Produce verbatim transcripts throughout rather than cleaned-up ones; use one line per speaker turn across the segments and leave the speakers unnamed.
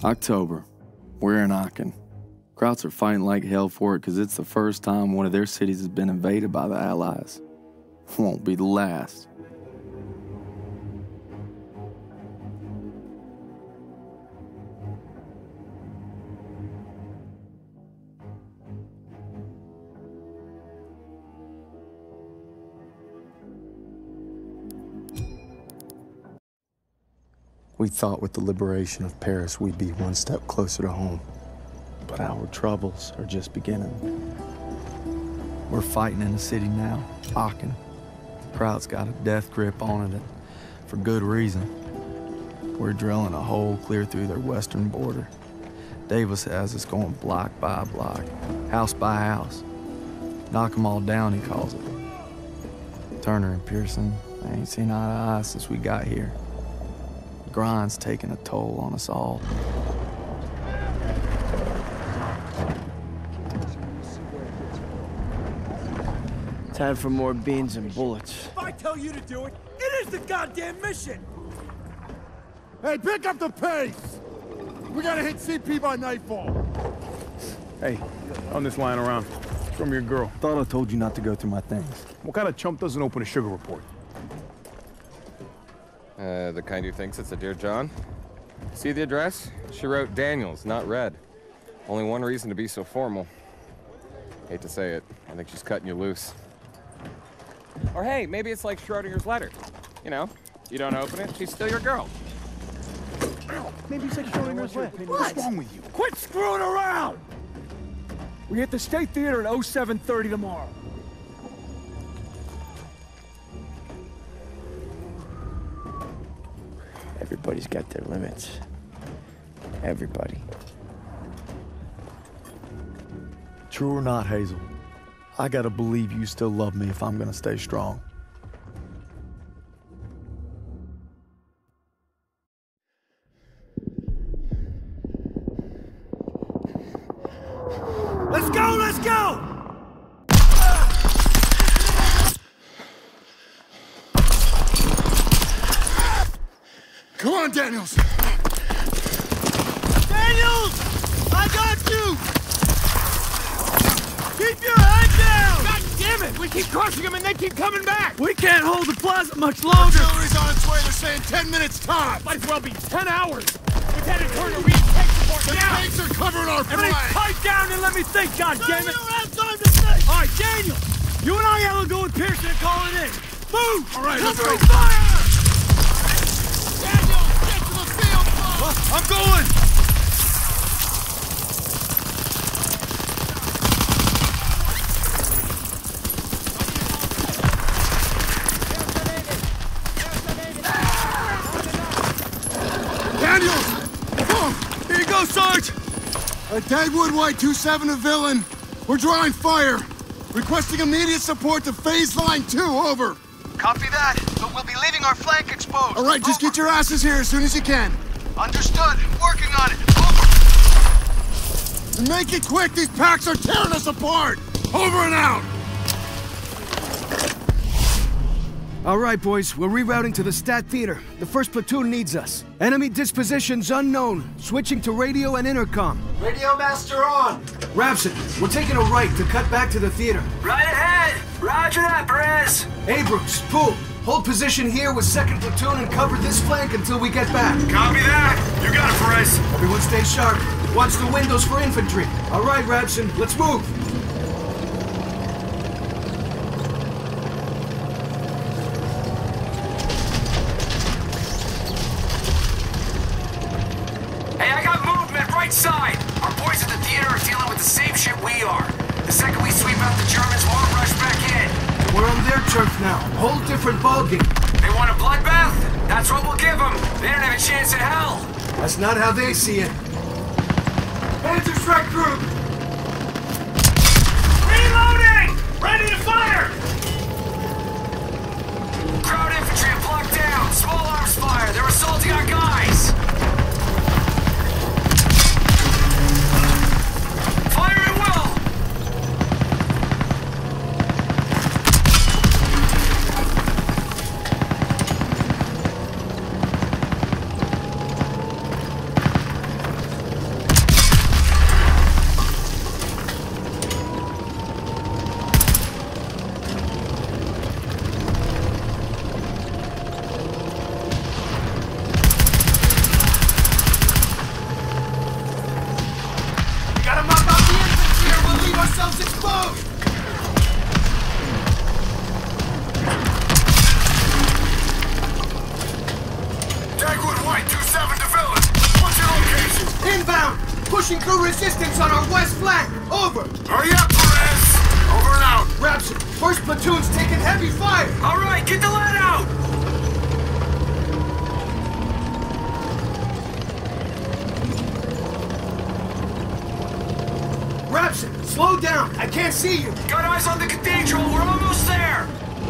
October. We're in Aachen. Krauts are fighting like hell for it because it's the first time one of their cities has been invaded by the Allies. Won't be the last. We thought with the liberation of Paris we'd be one step closer to home. But our troubles are just beginning. We're fighting in the city now, Aachen. Kraut's got a death grip on it, and for good reason. We're drilling a hole clear through their western border. Davis has us going block by block, house by house. Knock 'em all down, he calls it. Turner and Pearson, they ain't seen eye to eye since we got here. Grind's taking a toll on us all.
Time for more beans and bullets.
If I tell you to do it, it is the goddamn mission!
Hey, pick up the pace! We gotta hit C P by nightfall.
Hey, on this lying around. From your girl.
Thought I told you not to go through my things.
What kind of chump doesn't open a sugar report?
Uh, the kind who thinks it's a Dear John. See the address? She wrote Daniels, not Red. Only one reason to be so formal. Hate to say it, I think she's cutting you loose. Or hey, maybe it's like Schrodinger's letter. You know, you don't open it, she's still your girl.
Maybe it's like Schrodinger's letter. What's wrong with you?
Quit screwing around! We hit the State Theater at oh seven thirty tomorrow.
Everybody's got their limits. Everybody.
True or not, Hazel, I gotta believe you still love me if I'm gonna stay strong.
Let's go, let's go!
Come on, Daniels!
Daniels! I got you! Keep your head down! God damn it! We keep crushing them and they keep coming back! We can't hold the plaza much longer!
Artillery's on its way, they're saying ten minutes top!
Might as well be ten hours! Lieutenant Turner, we take support
The
now!
tanks are covering our
Everybody
flank!
pipe down and let me think, God
No,
damn
we
it!
don't have time to think!
All right, Daniel! You and I will go with Pearson and call it in! Move!
All right, let's
Covering
go.
fire!
Daniels, get to the field, folks!
I'm going!
Daniels! Oh,
Here you go, Sarge!
uh, Dagwood White two seven to Villain. We're drawing fire. Requesting immediate support to phase line two, over.
Copy that, but we'll be leaving our flank exposed.
All right, just
Over.
get your asses here as soon as you can.
Understood. Working on it. Over.
And make it quick, these packs are tearing us apart! Over and out!
All right, boys, we're rerouting to the Stat Theater. The first platoon needs us. Enemy dispositions unknown. Switching to radio and intercom.
Radio master on.
Rapson, we're taking a right to cut back to the theater.
Right ahead. Roger that, Perez.
Abrams, pull. Hold position here with second platoon and cover this flank until we get back.
Copy that. You got it, Perez.
Everyone stay sharp. Watch the windows for infantry. All right, Rapson, let's move.
Hey, I got movement right side. Our boys at the theater are dealing with the same shit we are. The second we sweep out the Germans, we'll rush back in.
We're on their turf now. Whole different ballgame.
They want a bloodbath? That's what we'll give them. They don't have a chance in hell.
That's not how they see it.
Panzer strike group! Reloading! Ready to fire!
Crowd infantry have blocked down. Small arms fire. They're assaulting our guys. Fire at will!
pushing through resistance on our west flank. Over.
Hurry up, Perez! Over and out!
Rapson, first platoon's taking heavy fire.
All right, get the lead out!
Rapson, slow down. I can't see you.
Got eyes on the cathedral. We're almost there.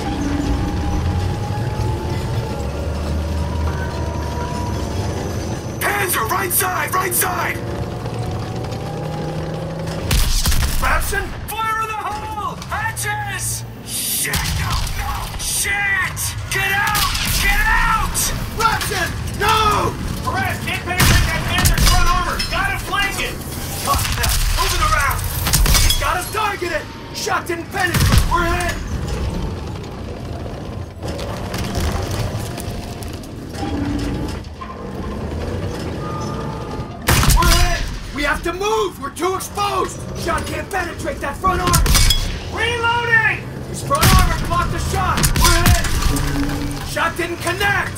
Panzer, right side, right side!
Rapson?
Fire in the hole! Hatches! Shit, no, no, shit! Get out! Get out!
Rapson! No!
Perez, can't penetrate that Panzer's front armor. Gotta flank it.
Tough now. Move it around. He's got us targeted. Shot didn't penetrate. We're hit. We're hit. We have to move. We're too exposed. Shot can't penetrate that front armor.
Reloading!
His front armor blocked the shot. We're hit. Shot didn't connect.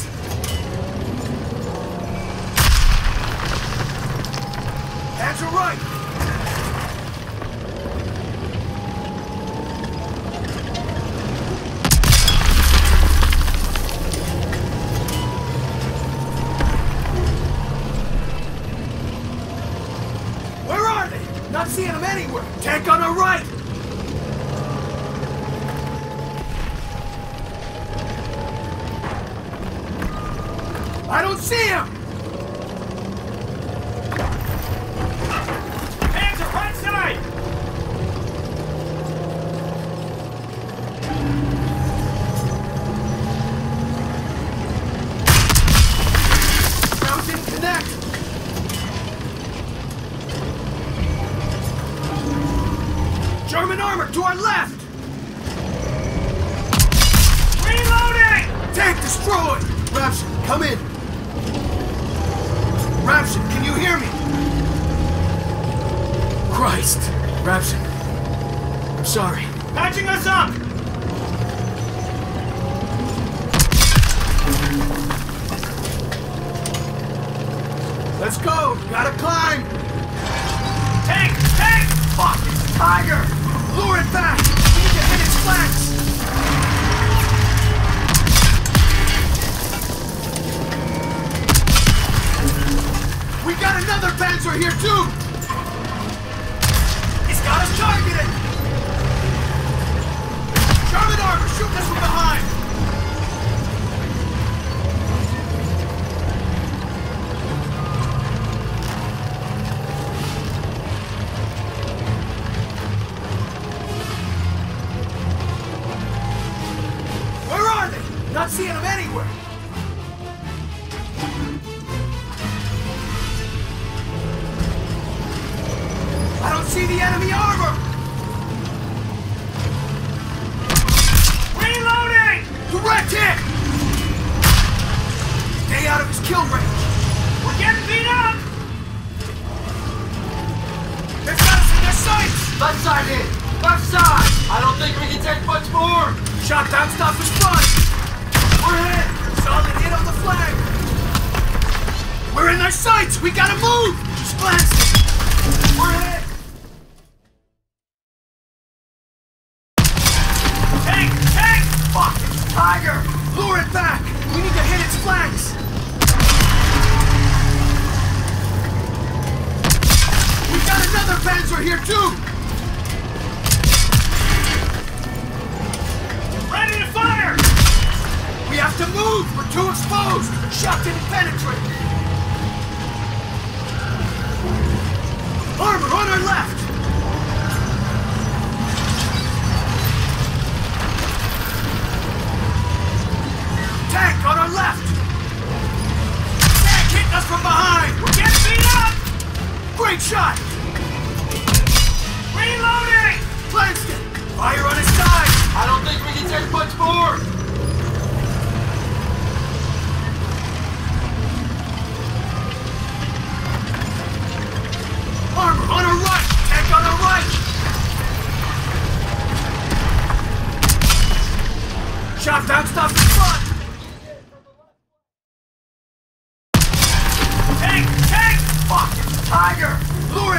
Hands are right. Where are they? Not seeing them anywhere. Tank on our right. I don't see him.
Panzer, right side!
Round didn't connect. German armor to our left.
Reloading!
Tank destroyed. Rapson, come in. Rapson, can you hear me? Christ. Rapson. I'm sorry.
Patching us up!
Let's go. Gotta climb.
Tank! Tank!
Fuck, it's a tiger. Lure it back. We need to hit its flanks. We got another Panzer here too. He's got us targeted. German armor shooting us from behind. Where are they? Not seeing them anywhere. I don't see the enemy armor!
Reloading!
Direct hit! Stay out of his kill range!
We're getting beat up!
They've got us in their sights!
Left side hit! Left side! I don't think we can take much more!
Shot down stuff is fun! We're hit! Solid hit on the flag! We're in their sights! We gotta move! Just glance it! We're hit!
Tank! Tank!
Fuck! It's a tiger! Lure it back! We need to hit its flanks! We got another Panzer here too!
Ready to fire!
We have to move! We're too exposed! Shot didn't penetrate! Armor on our left! Tank on our left! Tank hitting us from behind!
We're getting beat up!
Great shot!
Reloading!
Lanston! Fire on his side!
I don't think we can take much more!
Armor on our right! Tank on our right! Shot down stuff in front!
Tank! Tank!
Fuck! It's a tiger! Lure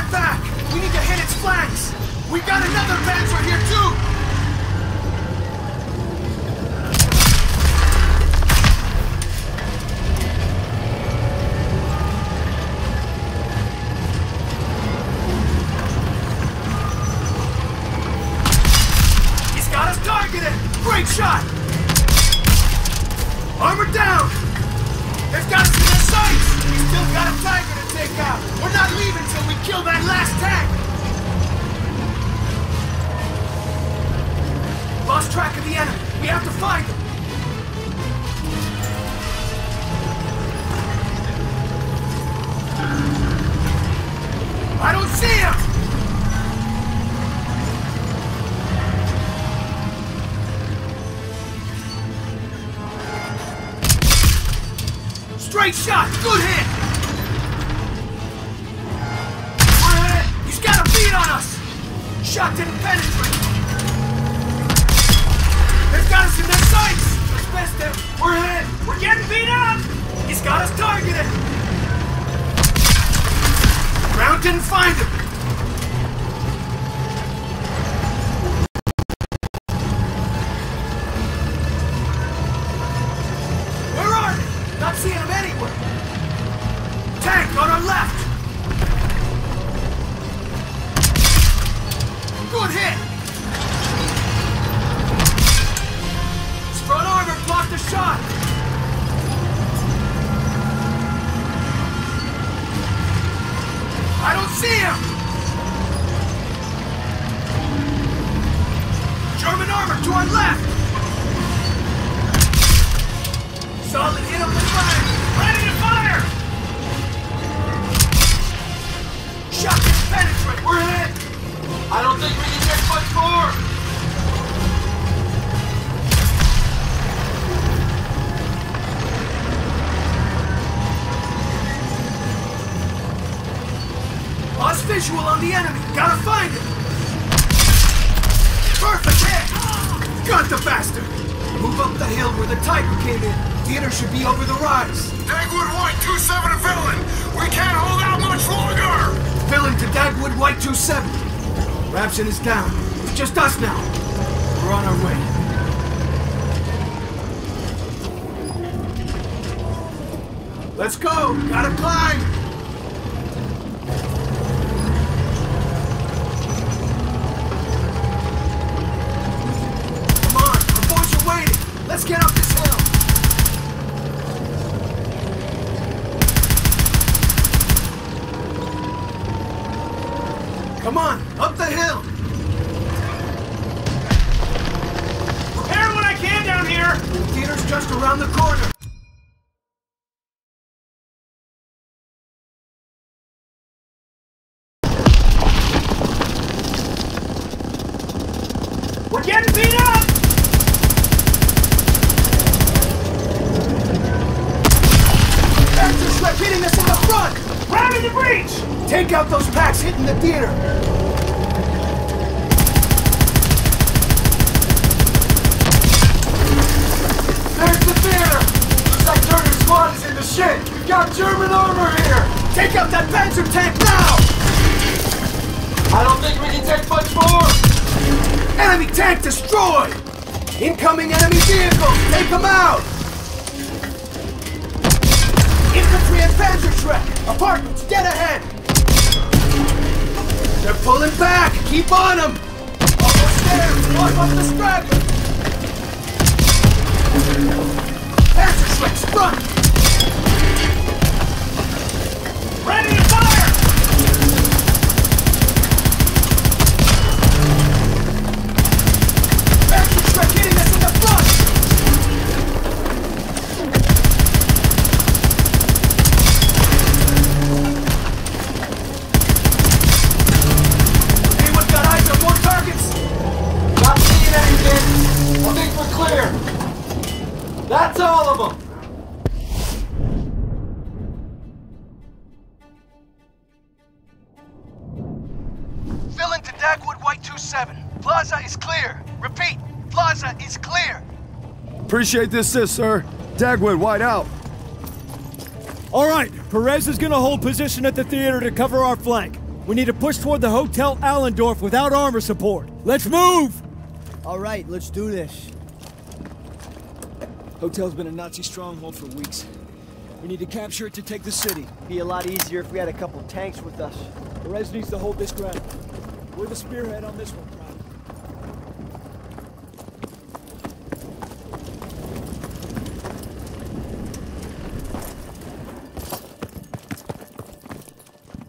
shot! Armor down! They've got us in their sights! We still got a tiger to take out! We're not leaving till we kill that last tank! Lost track of the enemy. We have to find them. I don't see him! Straight shot! Good hit! We're hit! He's got a beat on us! Shot didn't penetrate! They've got us in their sights! Let's best them! We're hit! We're getting beat up! He's got us targeted! Ground didn't find him! Where are they? Not seeing them anywhere! Tank on our left! Good hit! His front armor blocked the shot! I don't see him! German armor to our left! Solid hit on the flank! Ready to fire! Shot didn't penetrate! We're hit! I don't think we can get much more! Lost visual on the enemy. Gotta find him. Perfect hit. Got the bastard. Move up the hill where the tiger came in. Theater should be over the rise.
Dagwood White two seven to Villain. We can't hold out much longer.
Villain to Dagwood White two seven. Rapson is down. It's just us now. We're on our way. Let's go. Gotta climb. Let's get up this hill! Come on, up the hill!
Repair what I can down here!
The theater's just around the corner!
We're getting beat up!
Hitting us in the front!
Rounding the breach!
Take out those packs hitting the theater! There's the theater! Looks like Turner's squad is in the shit! We've got German armor here! Take out that Panzer tank now! I don't think we can take much more! Enemy tank destroyed! Incoming enemy vehicles! Take them out! Infantry and Panzerschreck! Apartments, get ahead! They're pulling back! Keep on them! Almost there! Wipe up the straggler! Panzerschreck's front!
Ready to fire!
Panzerschreck hitting us in the front! That's all of them! Villain to Dagwood White two seven. Plaza is clear. Repeat, Plaza is clear.
Appreciate the assist, sir. Dagwood White out.
All right, Perez is gonna hold position at the theater to cover our flank. We need to push toward the Hotel Allendorf without armor support. Let's move!
All right, let's do this.
Hotel's been a Nazi stronghold for weeks. We need to capture it to take the city.
Be a lot easier if we had a couple tanks with us.
Perez needs to hold this ground. We're the spearhead on this one,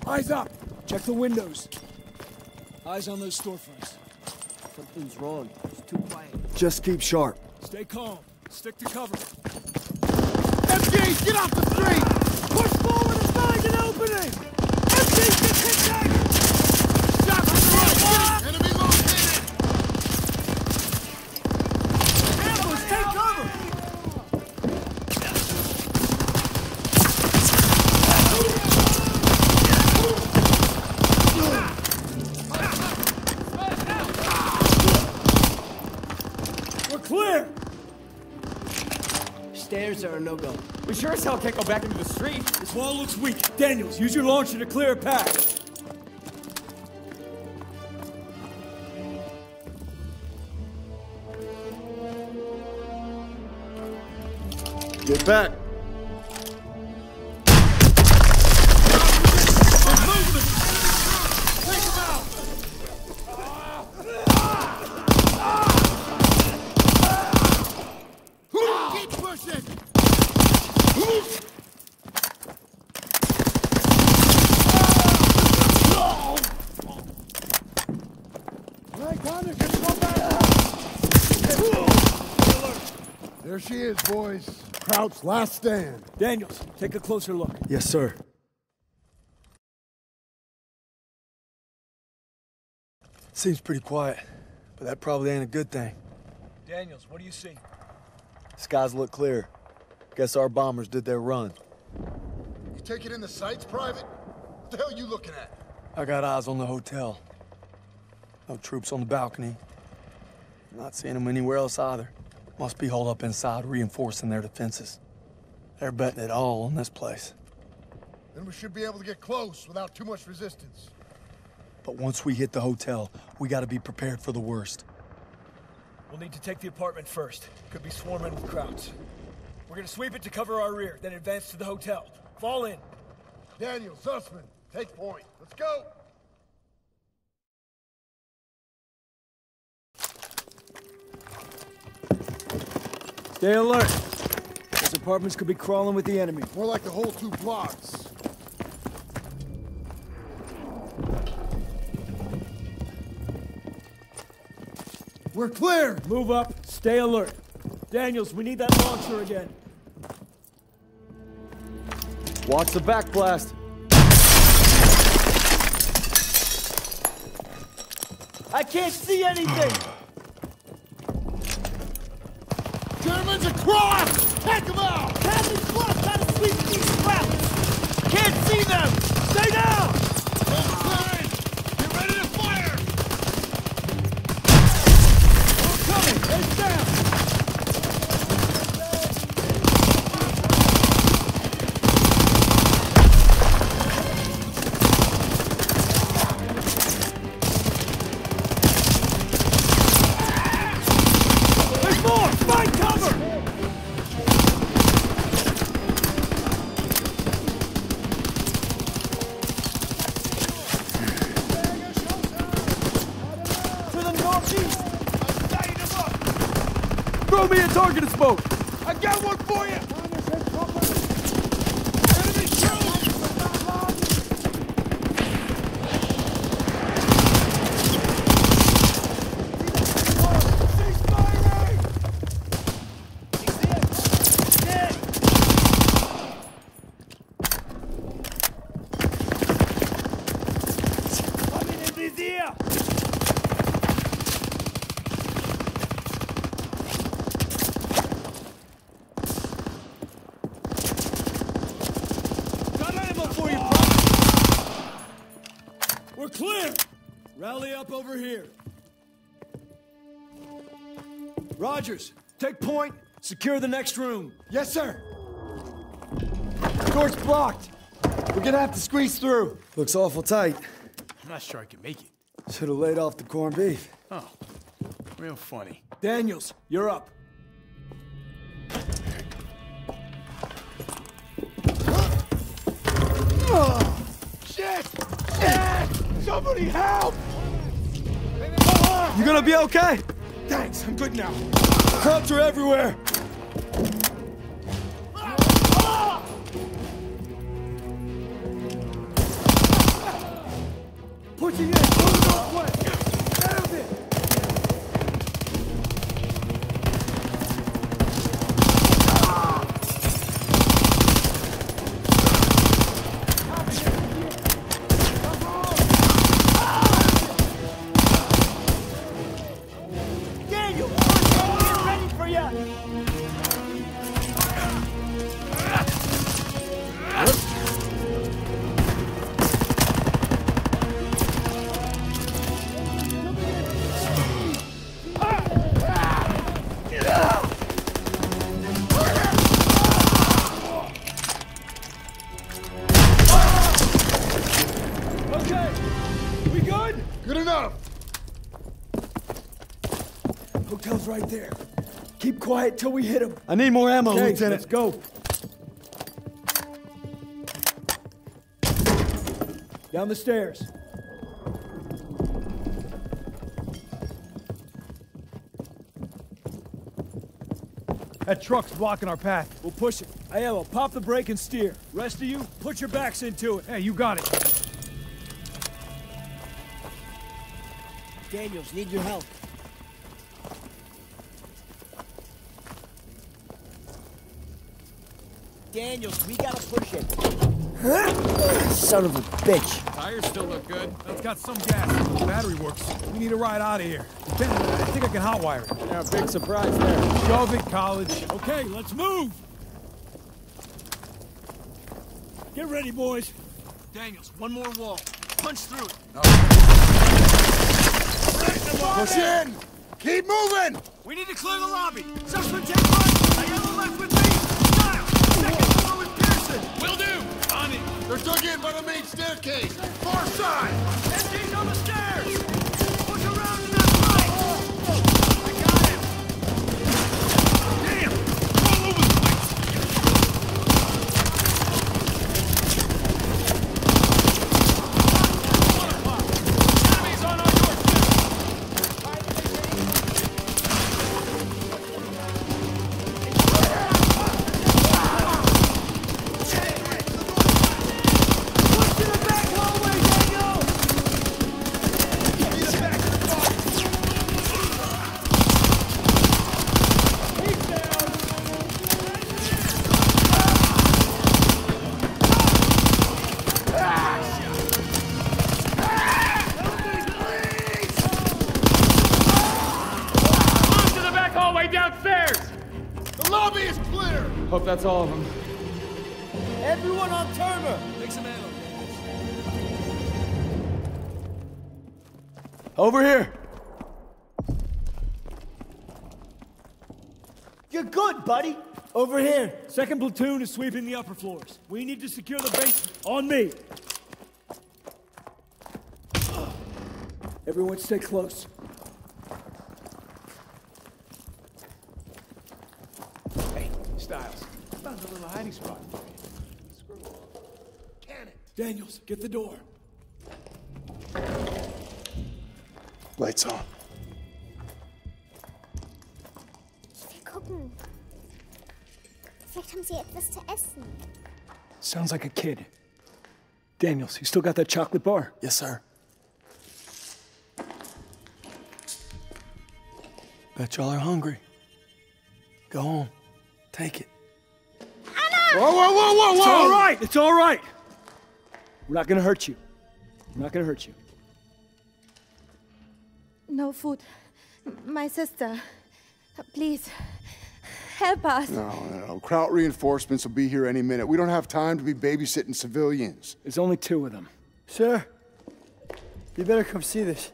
Eyes up! Check the windows. Eyes on those storefronts.
Something's wrong. It's too quiet.
Just keep sharp. Stay calm. Stick to cover.
F Gs, get off the street!
Push forward and find an opening! F Gs, get hit back!
Shot from the right! Enemy located!
Ambush, take cover! We're clear!
Stairs are a no-go.
We sure as hell can't go back into the street.
This wall looks weak. Daniels, use your launcher to clear a path.
Get back.
Keep pushing! There she is, boys. Kraut's last stand.
Daniels, take a closer look.
Yes, sir. Seems pretty quiet, but that probably ain't a good thing.
Daniels, what do you see?
Skies look clear. Guess our bombers did their run.
You taking in the sights, Private? What the hell are you looking at?
I got eyes on the hotel. No troops on the balcony. Not seeing them anywhere else either. Must be holed up inside, reinforcing their defenses. They're betting it all on this place.
Then we should be able to get close without too much resistance.
But once we hit the hotel, we gotta be prepared for the worst.
We'll need to take the apartment first. Could be swarming with Krauts. We're gonna sweep it to cover our rear, then advance to the hotel. Fall in.
Daniel, Sussman, take point. Let's go!
Stay alert. Those apartments could be crawling with the enemy.
More like the whole two blocks. We're clear!
Move up, stay alert. Daniels, we need that launcher again.
Watch the backblast.
I can't see anything!
Germans across! Take them out!
Captain Clark, gotta sweep these Krauts! Can't see them! Stay down!
Get ready to fire!
We're coming! Heads down! There's more! Find cover!
Throw me a target of smoke! I got one for you! Enemy
We're clear! Rally up over here. Rogers, take point. Secure the next room.
Yes, sir. Door's blocked. We're gonna have to squeeze through.
Looks awful tight.
I'm not sure I can make it.
Should have laid off the corned beef.
Oh, real funny.
Daniels, you're up.
Oh, shit! Shit! Somebody help!
You gonna be okay?
Thanks, I'm good now.
Krauts are everywhere.
pushing in! Go northwest! Nailed it!
Daniel! We're ready for you!
Okay! We good?
Good enough!
Hotel's right there. Keep quiet till we hit him.
I need more ammo,
Okay,
Lieutenant.
let's go. Down the stairs.
That truck's blocking our path.
We'll push it. Aiello, pop the brake and steer. Rest of you, put your backs into it.
Hey, you got it.
Daniels, need your help. Daniels, we gotta push it. Son of a bitch.
Tires still look good.
It's got some gas. The battery works. We need a ride out of here. Lieutenant, I think I can hotwire it.
Yeah, big surprise there.
Shove it, college.
Okay, let's move! Get ready, boys.
Daniels, one more wall. Punch through it.
Push in! Keep moving!
We need to clear the lobby. Sussman, take front. Aiello left with me. Stiles, second floor with Pearson. Will do. On it.
They're dug in by the main staircase!
Far side. S G's on the stairs. Push around to that right. I got him. Damn. All over the place. Enemies on our doorstep. Downstairs!
The lobby is clear!
Hope that's all of them.
Everyone on Turner!
Make some ammo.
Over here.
You're good, buddy. Over here.
Second platoon is sweeping the upper floors. We need to secure the basement. On me. Everyone stay close.
Hey, Stiles. Found a little hiding spot. Cannon.
Daniels, get the door.
Lights on.
Ich will gucken. Vielleicht haben sie etwas zu essen.
Sounds like a kid. Daniels, you still got that chocolate bar?
Yes, sir. Bet y'all are hungry. Go on. Take it.
Whoa, whoa, whoa, whoa, whoa!
It's all right. It's all right. We're not gonna hurt you. We're not gonna hurt you.
No food. My sister. Please. Help us.
No, no. Kraut reinforcements will be here any minute. We don't have time to be babysitting civilians.
There's only two of them.
Sir, you better come see this.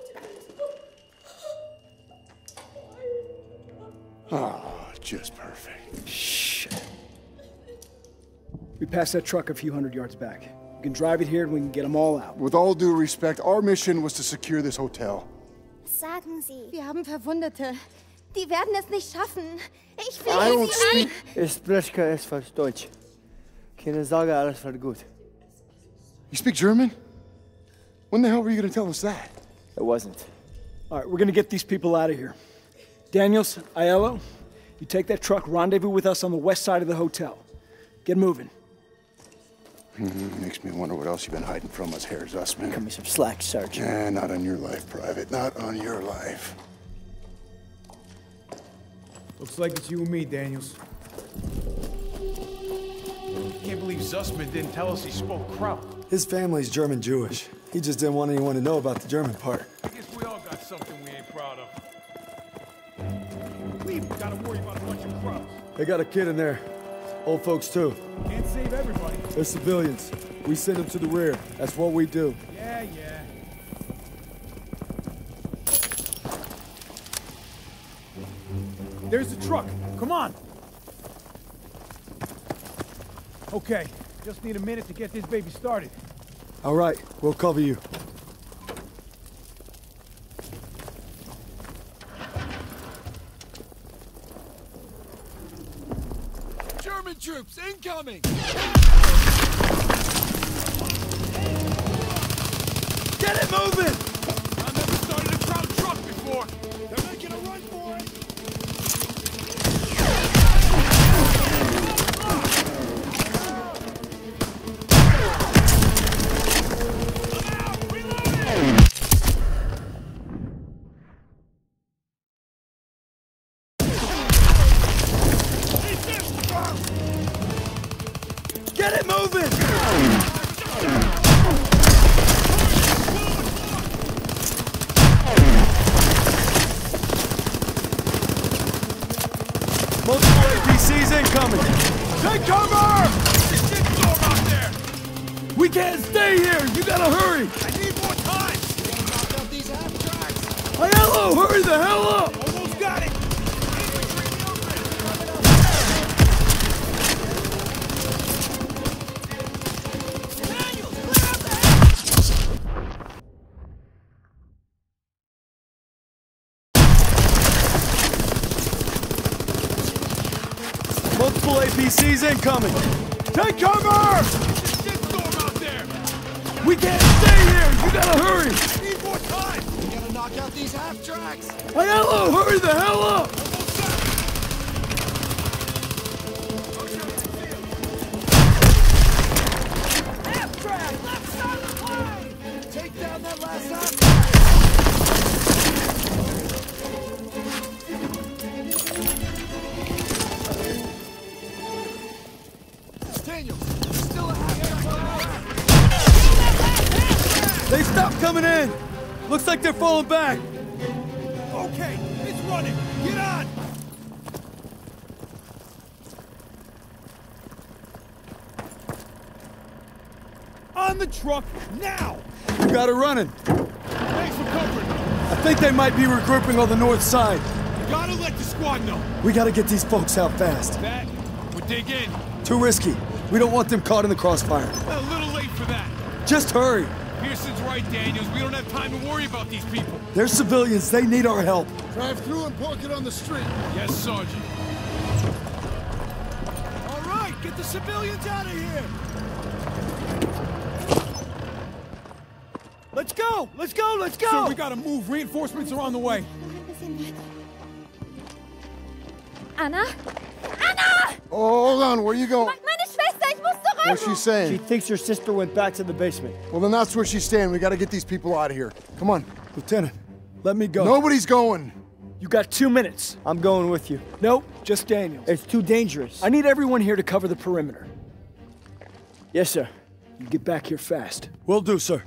Oh, just perfect.
Shh. We passed that truck a few hundred yards back. We can drive it here and we can get them all out.
With all due respect, our mission was to secure this hotel.
Sagen Sie. Wir haben Verwundete. Die werden es nicht schaffen. Ich flehe
I don't
Sie an.
speak...
Ich spreche kein falsch Deutsch. Keine Sorge, alles wird gut.
You speak German? When the hell were you gonna tell us that?
It wasn't.
All right, we're gonna get these people out of here. Daniels, Aiello, you take that truck, rendezvous with us on the west side of the hotel. Get moving.
Mm, makes me wonder what else you've been hiding from us, Herr Zussman.
Cut me some slack, Sergeant.
Eh, not on your life, Private. Not on your life.
Looks like it's you and me, Daniels. Can't believe Zussman didn't tell us he spoke Kraut.
His family's German-Jewish. He just didn't want anyone to know about the German part.
I guess we all got something we ain't proud of. We gotta worry about a bunch of Krauts.
They got a kid in there. Old folks, too.
Can't save everybody.
They're civilians. We send them to the rear. That's what we do.
Yeah, yeah. There's the truck. Come on. Okay, just need a minute to get this baby started.
All right, we'll cover you.
German troops incoming!
Get it moving!
I've never started a Kraut truck before. They're making a run for it.
Get it moving! Multiple A P Cs incoming!
Take cover! There's a storm out there!
We can't stay here! You gotta hurry!
I need more time! Knock out these half tracks!
Hello! Hurry the hell up!
Almost got it!
Multiple A P Cs incoming!
Take cover! There's a storm out there!
We can't stay here! You gotta hurry!
I need more time! We gotta knock out these half tracks!
Hello! Hurry the hell up!
Half track! Left side of the line! Take down that last half track! Daniel, still a half track!
They stopped coming in! Looks like they're falling back!
Okay, it's running! Get on! On the truck, now!
You got it running!
Thanks for covering me!
I think they might be regrouping on the north side.
You gotta let the squad know!
We gotta get these folks out fast.
That, we'll dig in.
Too risky. We don't want them caught in the crossfire.
A little late for that.
Just hurry!
Pearson's right, Daniels. We don't have time to worry about these people.
They're civilians. They need our help.
Drive through and park it on the street.
Yes, Sergeant. All right, get the civilians out of here.
Let's go! Let's go! Let's go!
So we gotta move. Reinforcements are on the way.
Anna? Anna!
Oh, hold on. Where you going?
Meine Schwester, ich muss zurück!
What's she
She
saying?
thinks her sister went back to the basement.
Well, then that's where she's staying. We gotta get these people out of here. Come on.
Lieutenant, let me go.
Nobody's going.
You got two minutes.
I'm going with you.
Nope, just Daniels.
It's too dangerous.
I need everyone here to cover the perimeter.
Yes, sir.
You get back here fast.
Will do, sir.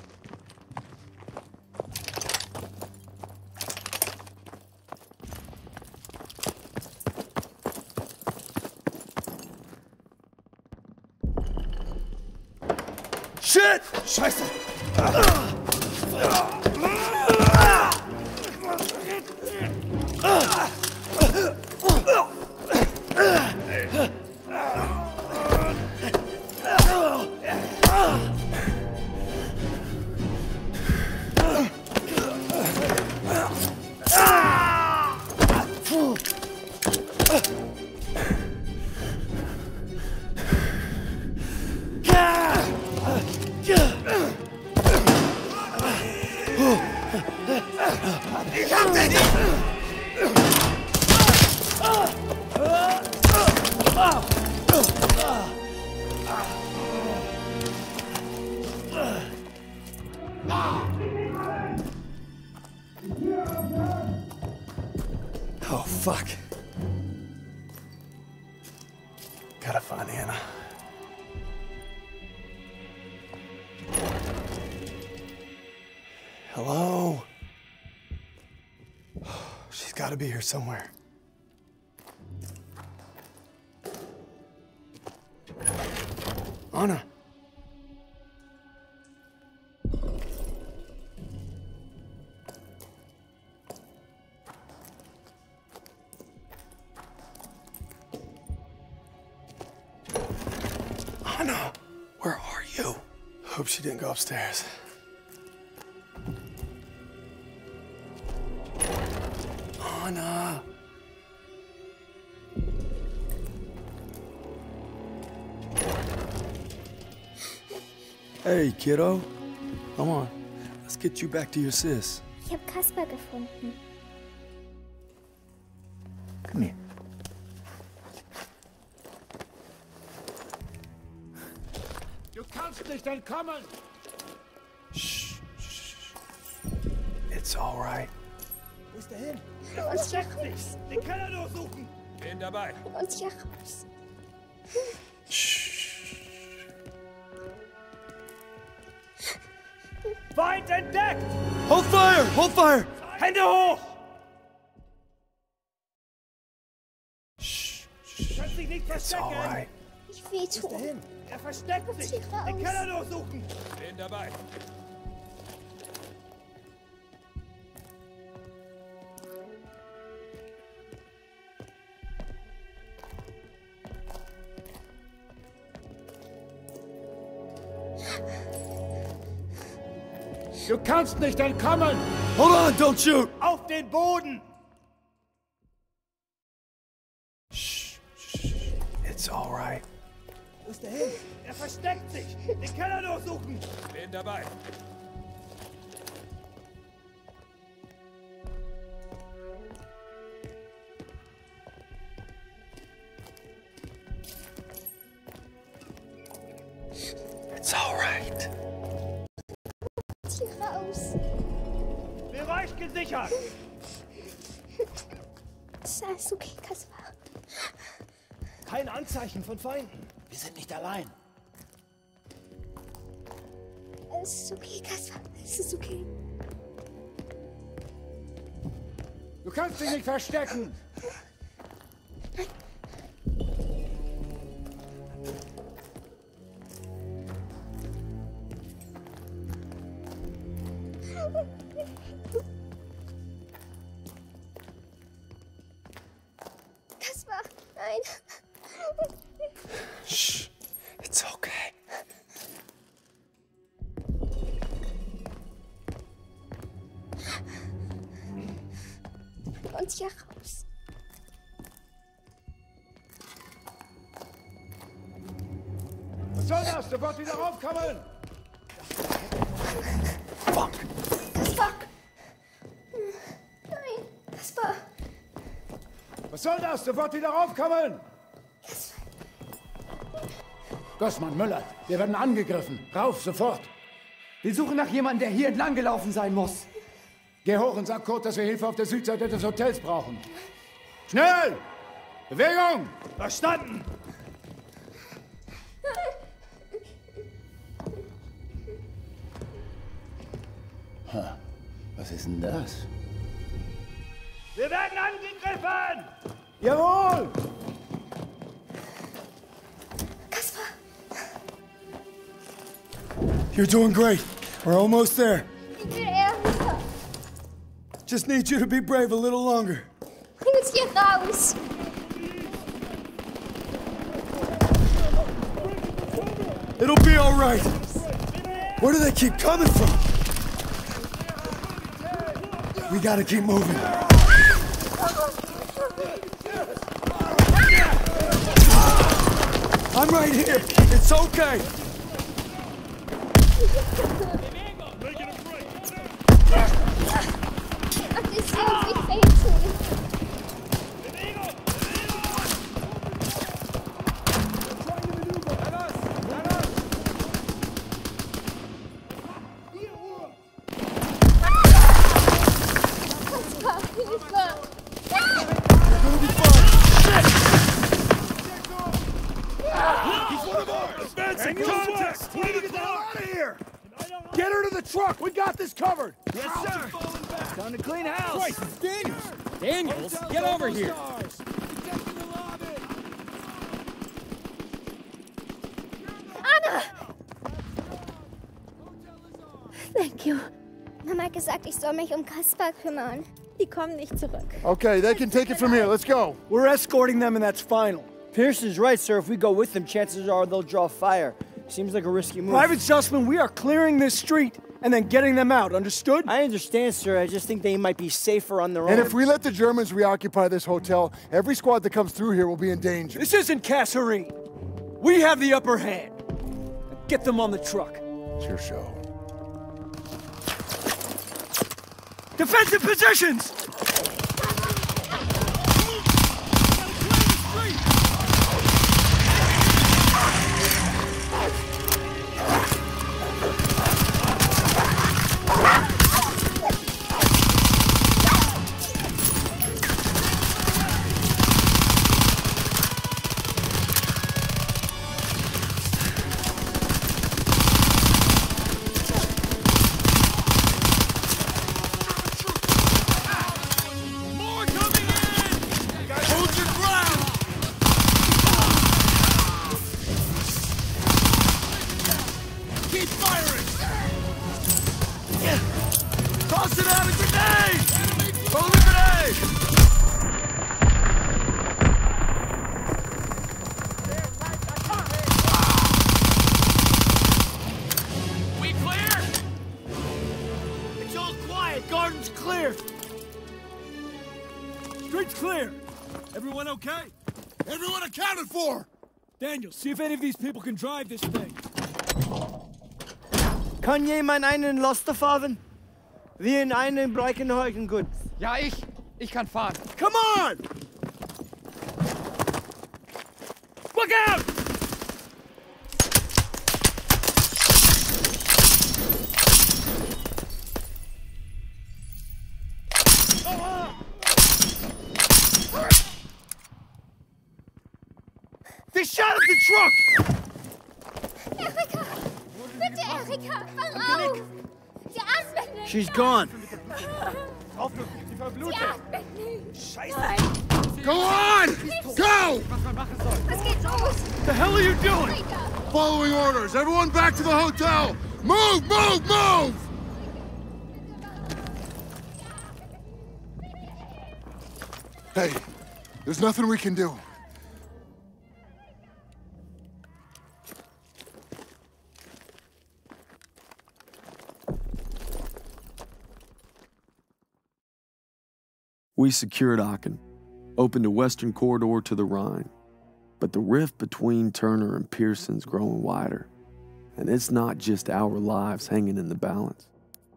Shit!
Scheiße! Ich hab dich!
gotta find Anna. Hello? She's gotta be here somewhere. Anna. Anna, where are you? Hope she didn't go upstairs. Anna. Hey, kiddo. Come on. Let's get you back to your sis.
Ich habe Kasper gefunden.
Come here.
Du kannst nicht entkommen!
Shh, shh. It's all right.
Wo ist der hin?
Und hier raus.
Den Keller durchsuchen! Bin dabei.
Und hier raus.
Shh.
Feind entdeckt!
Hold fire! Hold fire!
Hände hoch!
Shh.
Du kannst dich nicht
It's
verstecken!
all right.
Ich wehtue.
Hin. Er versteckt
Und
sich!
hier raus.
Den Keller durchsuchen! Bin dabei. Du kannst nicht entkommen!
Hold on, don't shoot!
Auf den Boden!
Shh. It's all right.
Wo ist der hin? Er versteckt sich! Den Keller durchsuchen! Bin dabei.
It's all right.
Hier raus.
Bereich gesichert!
Ist alles okay, Kasper?
Kein Anzeichen von Feinden. Wir sind nicht allein.
Es ist okay, Kasper. Es ist okay.
Du kannst dich nicht verstecken!
Kasper, nein.
Shh. It's okay.
Und hier raus.
Was soll das? Sofort wieder raufkommen!
Fuck.
Fuck. Nein, Kasper.
Was soll das? Sofort wieder raufkommen! Gossmann, Müller, wir werden angegriffen. Rauf, sofort!
Wir suchen nach jemandem, der hier entlang gelaufen sein muss.
Geh hoch und sag Kurt, dass wir Hilfe auf der Südseite des Hotels brauchen. Schnell! Bewegung! Verstanden!
Ha, was ist denn das?
Wir werden angegriffen! Jawohl!
Kasper.
You're doing great. We're almost there.
Ich will eher runter.
Just need you to be brave a little longer.
Bring uns hier raus.
It'll be all right. Where do they keep coming from? We gotta keep moving. I'm right here. It's okay.
Ach, die sehen sich wehtun. Kasper, Hilfe.
We're gonna be fine. got some contact! We need to get the hell out of here! Get her to the truck! We got this covered!
Yes, sir.
Time to clean house!
Christ, it's Daniels!
Daniels, get over here!
Anna! Thank you. Mama hat gesagt, ich soll mich um Kaspar kümmern. Die kommen nicht zurück.
Okay, they can take it from here. Let's go.
We're escorting them and that's final.
Pearson's right, sir. If we go with them, chances are they'll draw fire. Seems like a risky move.
Private Sussman, we are clearing this street and then getting them out, understood?
I understand, sir. I just think they might be safer on their own.
And if we let the Germans reoccupy this hotel, every squad that comes through here will be in danger.
This isn't Kasserine. We have the upper hand. Get them on the truck.
It's your show.
Defensive positions! Garden's clear! Street's clear! Everyone okay?
Everyone accounted for!
Daniel, see if any of these people can drive this thing.
Kann jemand einen Laster fahren? Wir in einen Breckenhäusen gut.
Ja, ich. Ich kann fahren.
Come on! Look out! They shot at the truck!
Erika! Bitte, Erika! Wach auf! Sie atmet nicht!
She's gone.
Sie atmet nicht!
Scheiße!
Go on! Go!
Was geht los?
The hell are you doing?
Erika!
Following orders. Everyone back to the hotel! Move, move, move! Hey, there's nothing we can do.
We secured Aachen, opened a western corridor to the Rhine. But the rift between Turner and Pearson's growing wider, and it's not just our lives hanging in the balance.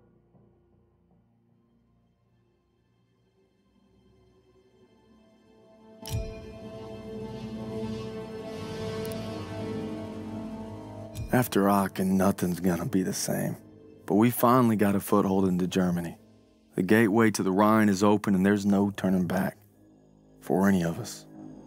After Aachen, nothing's gonna be the same. But we finally got a foothold into Germany. The gateway to the Rhine is open and there's no turning back for any of us.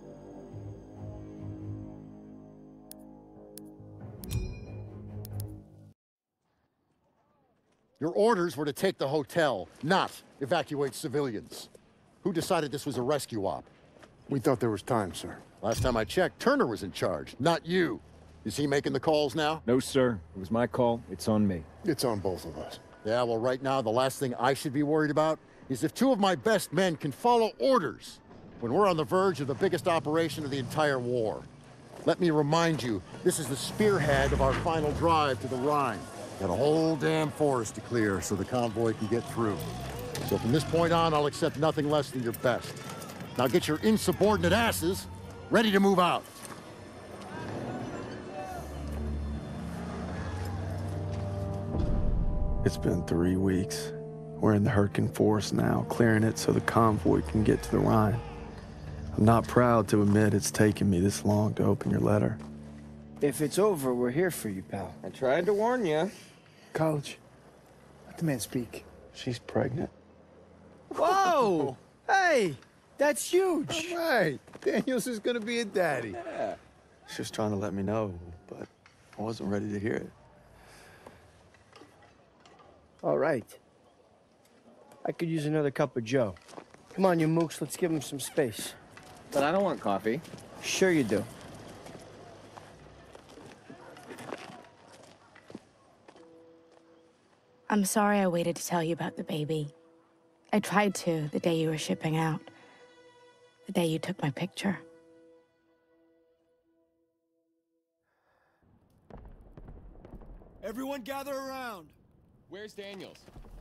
Your orders were to take the hotel, not evacuate civilians. Who decided this was a rescue op?
We thought there was time, sir.
Last time I checked, Turner was in charge, not you. Is he making the calls now?
No, sir. It was my call. It's on me.
It's on both of us.
Yeah, well, right now, the last thing I should be worried about is if two of my best men can follow orders when we're on the verge of the biggest operation of the entire war. Let me remind you, this is the spearhead of our final drive to the Rhine. Got a whole damn forest to clear so the convoy can get through. So from this point on, I'll accept nothing less than your best. Now get your insubordinate asses ready to move out.
It's been three weeks. We're in the Hürtgen Forest now, clearing it so the convoy can get to the Rhine. I'm not proud to admit it's taken me this long to open your letter.
If it's over, we're here for you, pal.
I tried to warn you.
College,
Let the man speak.
she's pregnant.
Whoa! Hey, that's huge.
All right. Daniels is gonna be a daddy.
Yeah.
She was trying to let me know, but I wasn't ready to hear it.
All right. I could use another cup of joe. Come on, you mooks, let's give him some space.
But I don't want coffee.
Sure you do.
I'm sorry I waited to tell you about the baby. I tried to the day you were shipping out. The day you took my picture.
Everyone gather around.
Where's Daniels?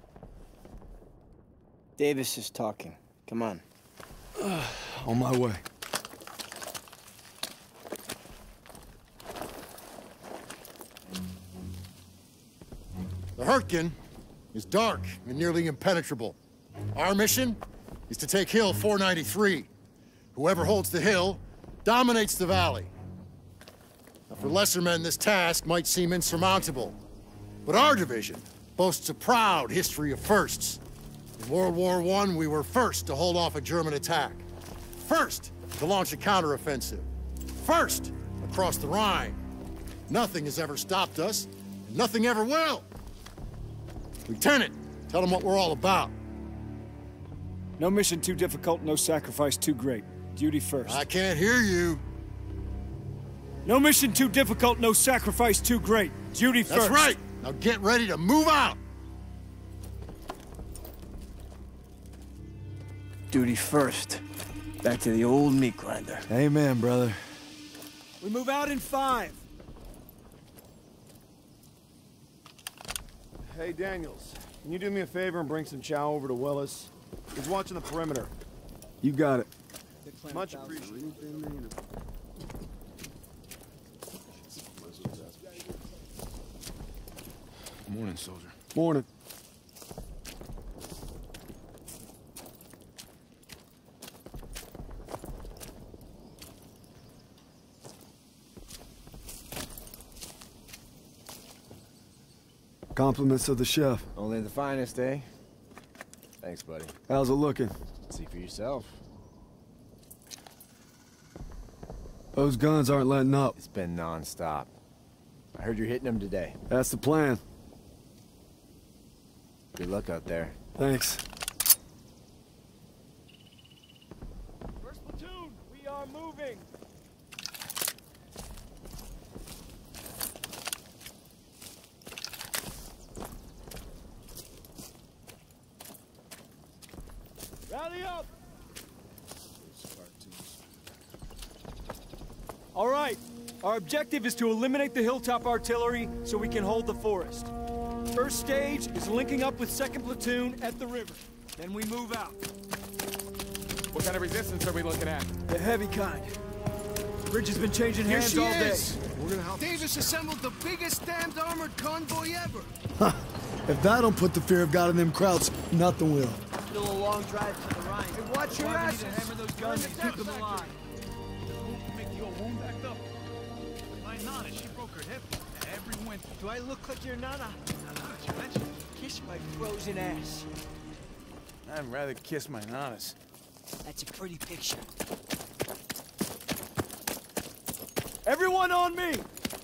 Davis is talking. Come on.
On my way.
The Hurtgen is dark and nearly impenetrable. Our mission is to take Hill four ninety-three. Whoever holds the hill dominates the valley. Now, for lesser men, this task might seem insurmountable. But our division boasts a proud history of firsts. In World War One, we were first to hold off a German attack. First to launch a counteroffensive. First across the Rhine. Nothing has ever stopped us, and nothing ever will. Lieutenant, tell them what we're all about.
No mission too difficult, no sacrifice too great. Duty first.
I can't hear you.
No mission too difficult, no sacrifice too great. Duty first.
That's right. Now get ready to move out.
Duty first. Back to the old meat grinder.
Amen, brother.
We move out in five.
Hey, Daniels, can you do me a favor and bring some chow over to Willis? He's watching the perimeter.
You got it.
Much appreciated.
Morning, soldier.
Morning. Compliments of the chef.
Only the finest, eh? Thanks, buddy.
How's it looking?
See for yourself.
Those guns aren't letting up.
It's been non-stop. I heard you're hitting them today.
That's the plan.
Good luck out there.
Thanks.
First platoon, we are moving. Rally up! All right. Our objective is to eliminate the hilltop artillery so we can hold the forest. First stage is linking up with second platoon at the river. Then we move out.
What kind of resistance are we looking at?
The heavy kind. The bridge has been changing
Here
hands
she
all day.
is. We're gonna help. Davis assembled the biggest damned armored convoy ever.
Huh. If that don't put the fear of God in them Krauts, nothing will.
Still a long drive to the Rhine.
Hey, watch your
Why we need
asses.
to hammer those guns and keep them alive.
Make your wound back up. My nana, she broke her hip every winter.
Do I look like your nana?
She mentioned.
Kiss my frozen ass.
I'd rather kiss my nanas.
That's a pretty picture.
Everyone on me!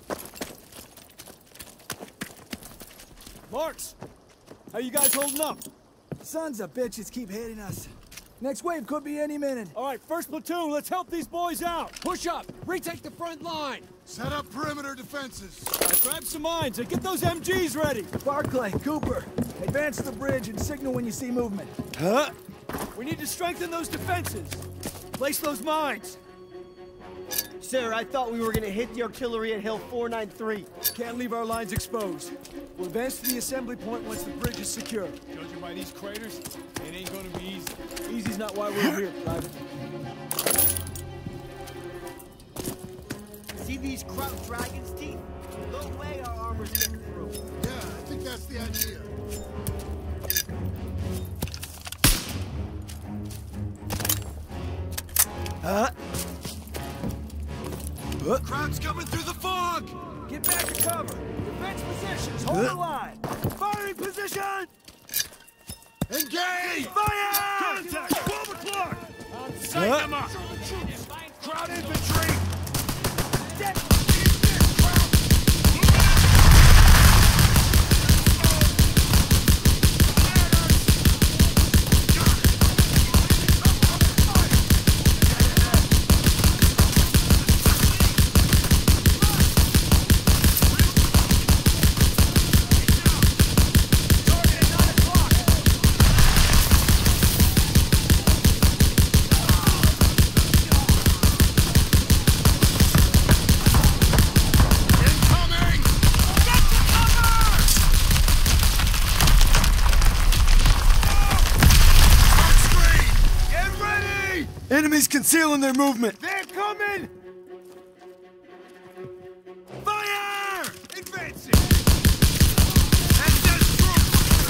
Marks, how you guys holding up?
Sons of bitches keep hitting us. Next wave could be any minute.
All right, first platoon, let's help these boys out.
Push up. Retake the front line.
Set up perimeter defenses.
All right, grab some mines and get those M Gs ready.
Barclay, Cooper, advance to the bridge and signal when you see movement.
Huh? We need to strengthen those defenses. Place those mines.
Sir, I thought we were gonna hit the artillery at Hill four ninety-three.
Can't leave our lines exposed. We'll advance to the assembly point once the bridge is secure.
Judging by these craters, it ain't gonna be easy.
Easy's not why we're here, Private.
See these Kraut dragon's teeth? No way our armor's getting through.
Yeah, I think that's the idea.
Huh?
Kraut's coming through the fog!
Get back to cover. Defense positions, hold the line. Firing position!
Engage!
Fire!
Contact! twelve o'clock!
Sight them up!
Kraut infantry!
Dead.
Enemy's concealing their movement.
They're coming! Fire! Advancing! That's that through!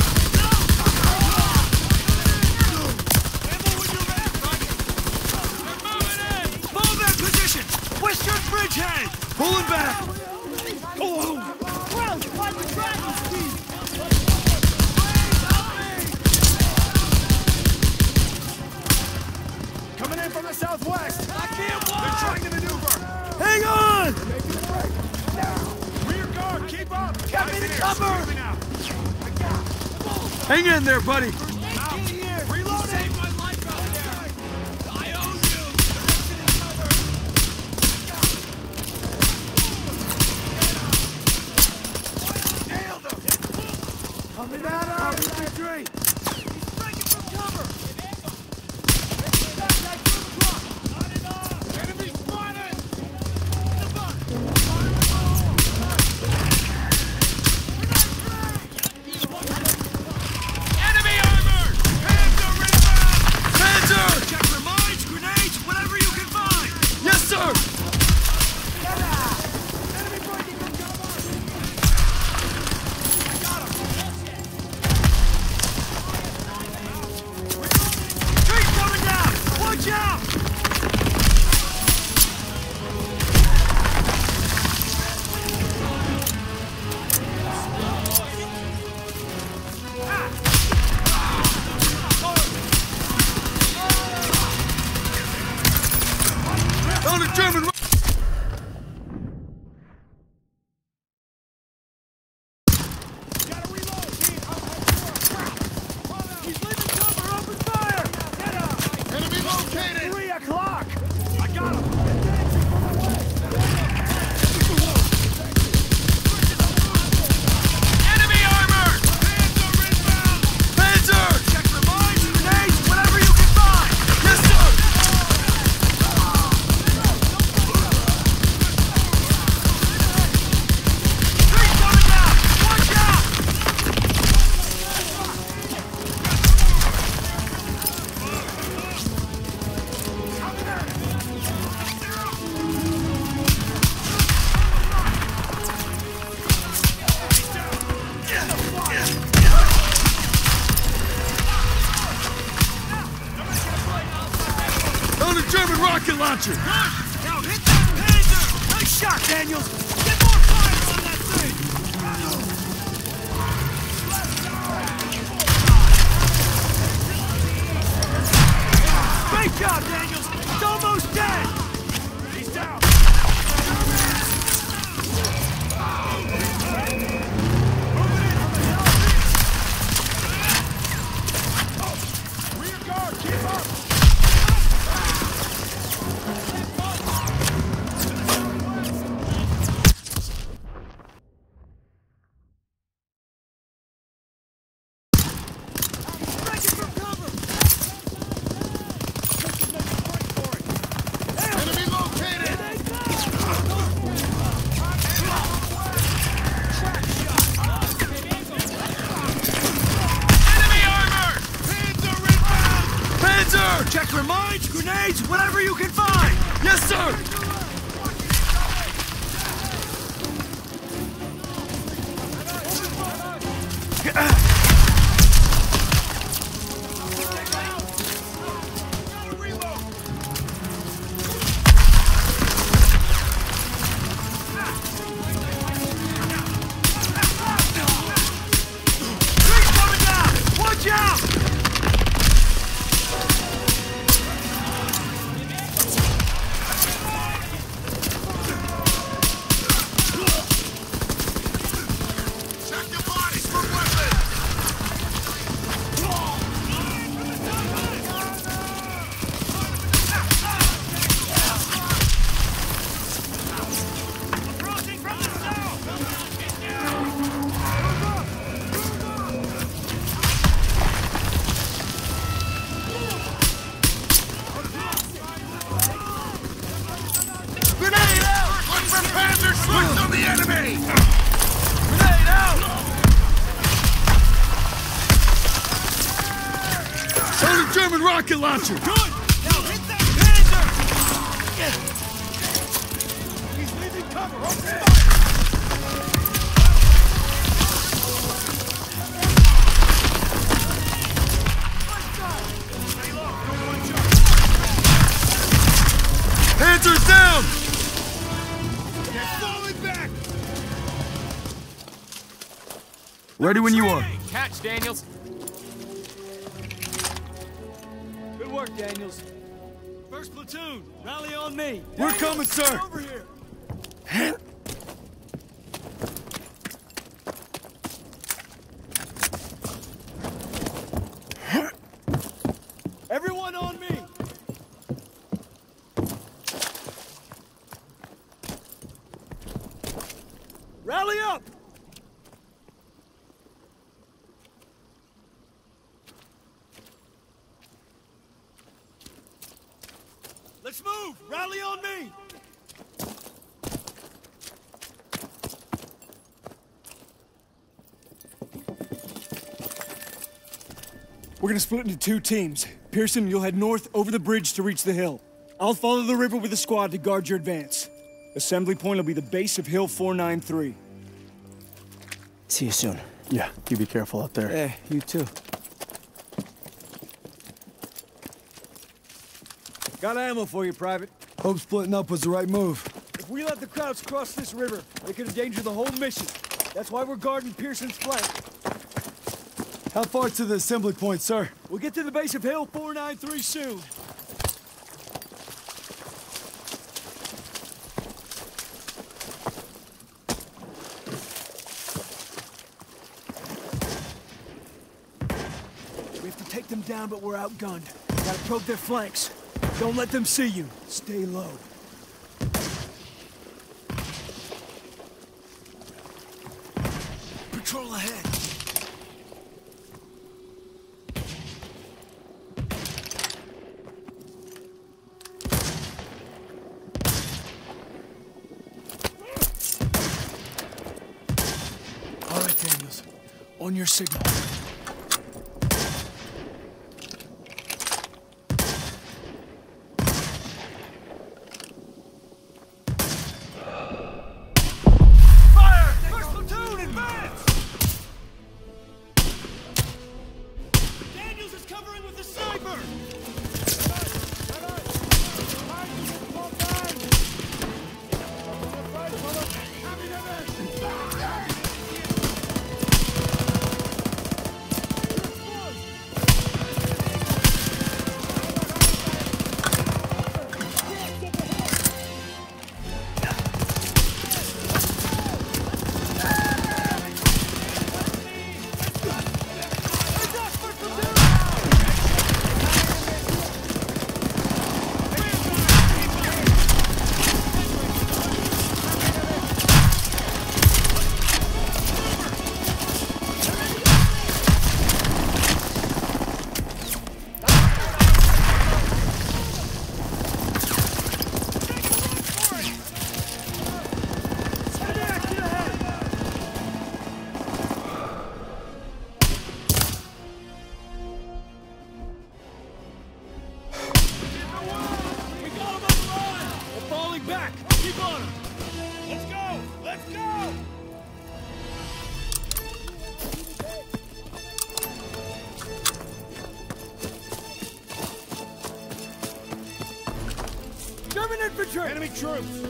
Ammo when you're ready, buddy! They're moving in! Hold that position! Western bridgehead!
Pulling back!
Oh! Crouch! Watch the dragon speed!
Coming in from the southwest!
I can't walk!
They're trying to maneuver!
Hang on!
Rear guard, keep up!
Get me to cover!
Hang in there, buddy!
Reloading! Saved my life out there! I own you! Nailed him!
Coming at us! Infantry!
He's breaking from cover! Enemy spotted! Enemy armor! Panzer inbound!
Panzer!
Check for mines, grenades, whatever you can find!
Yes, sir!
Enemy breaking from cover!
Tree's coming down! Watch out!
On a German...
He's leaving cover! Open fire! Get him!
Enemy located! Three o'clock! I got him!
Enemy armor! Panzer inbound!
Panzer!
Check for mines, grenades, whatever you can find!
Yes, sir!
Tree's coming down! Watch out!
On a German rocket launcher!
Good! Now hit that Panzer! Nice shot, Daniels! Get more fire on that thing! Great job, Daniels! It's almost dead!
He's down! Rear guard, keep up!
Breaking from cover!
Enemy located!
Enemy armor! Panzer inbound!
Panzer!
Check for mines, grenades, whatever you can find!
Yes, sir!
Tree's coming down! Watch out!
Check your bodies for weapons!
Approaching from the south!
Grenade out!
Look for Panzer slugs on the enemy!
Grenade out! On a German rocket launcher!
Good! Now hit that Panzer! He's leaving cover! Open fire!
Panthers down!
They're falling back!
Ready when you are.
Catch, Daniels.
Good work, Daniels. First platoon, rally on me.
We're
Daniels,
coming, sir.
get over here. Everyone on me. Rally up. Let's move! Rally on me! We're gonna split into two teams. Pearson, you'll head north over the bridge to reach the hill. I'll follow the river with a squad to guard your advance. Assembly point will be the base of Hill four nine three.
See you soon.
Yeah, you be careful out there.
Hey, you too.
Got ammo for you, Private.
Hope splitting up was the right move.
If we let the Krauts cross this river, they could endanger the whole mission. That's why we're guarding Pearson's flank.
How far to the assembly point, sir?
We'll get to the base of Hill four nine three soon. We have to take them down, but we're outgunned. Gotta probe their flanks. Don't let them see you. Stay low. Patrol ahead. All right, Daniels. On your signal. Infantry! Enemy troops!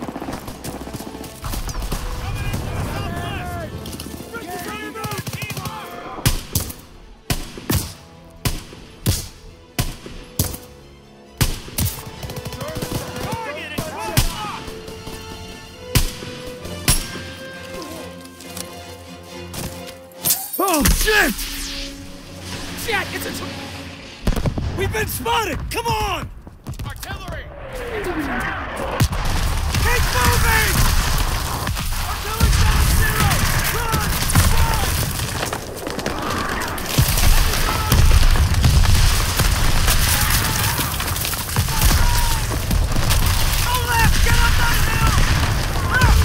Oh, shit!
Shit! It's a...
We've been spotted! Come on!
Artillery!
Keep moving! Artillery down zero! Run! Run! Go left! Get up that hill! Left!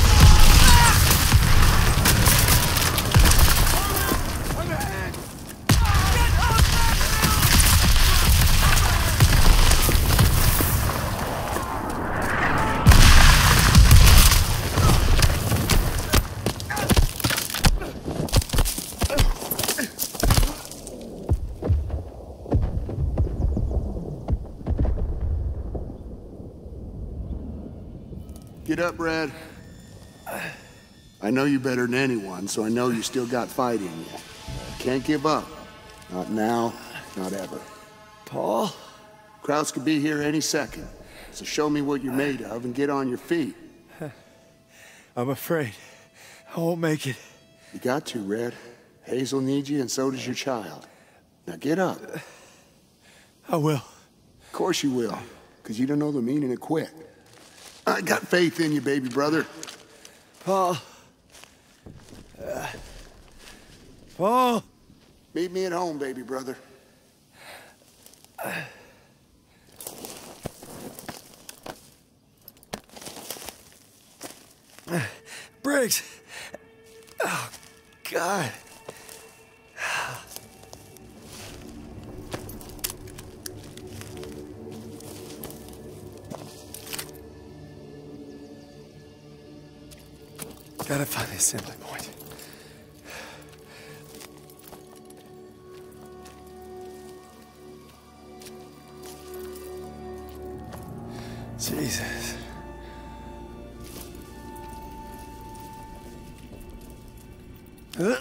Left! I'm ahead! Get up that hill!
Get up, Red. I know you better than anyone, so I know you still got fight in you. Can't give up. Not now, not ever.
Paul?
Krauts could be here any second, so show me what you're made of and get on your feet.
I'm afraid I won't make it.
You got to, Red. Hazel needs you, and so does your child. Now get up.
I will.
Of course you will, because you don't know the meaning of quit. I got faith in you, baby brother.
Paul. Uh, Paul.
Meet me at home, baby brother.
Briggs. Oh, God. Gotta find the assembly point. Jesus. Huh?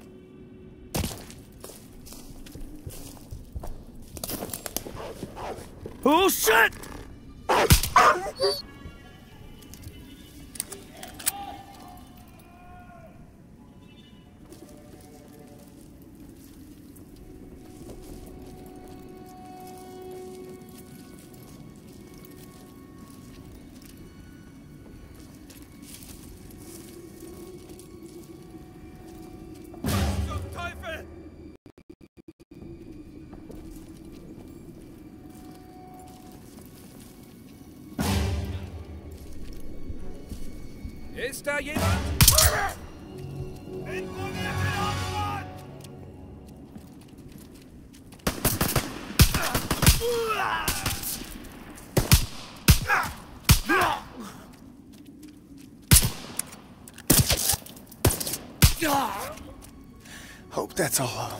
Oh, shit!
Ist da jemand?
Hope that's all of them.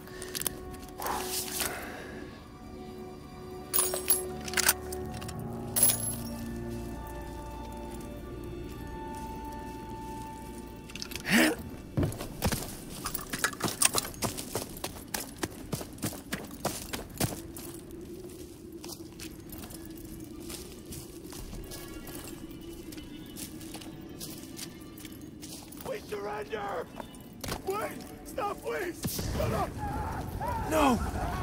Surrender! Wait! Stop, please!
No!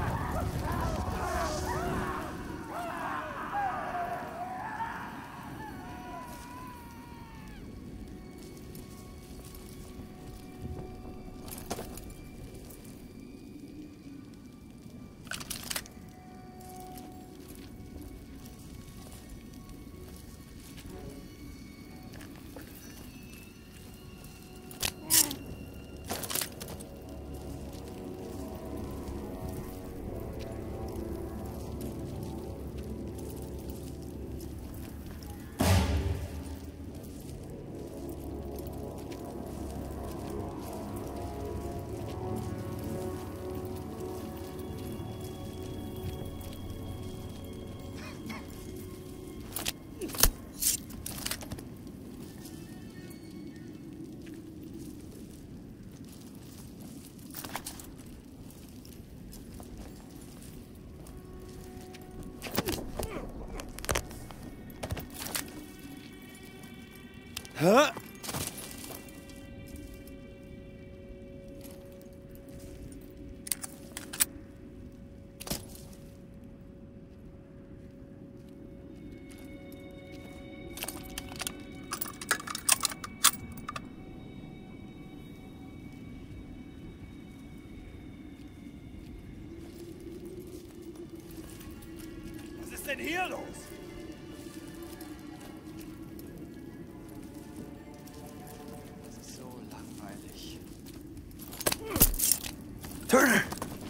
Huh?
Was ist denn hier los?
Turner!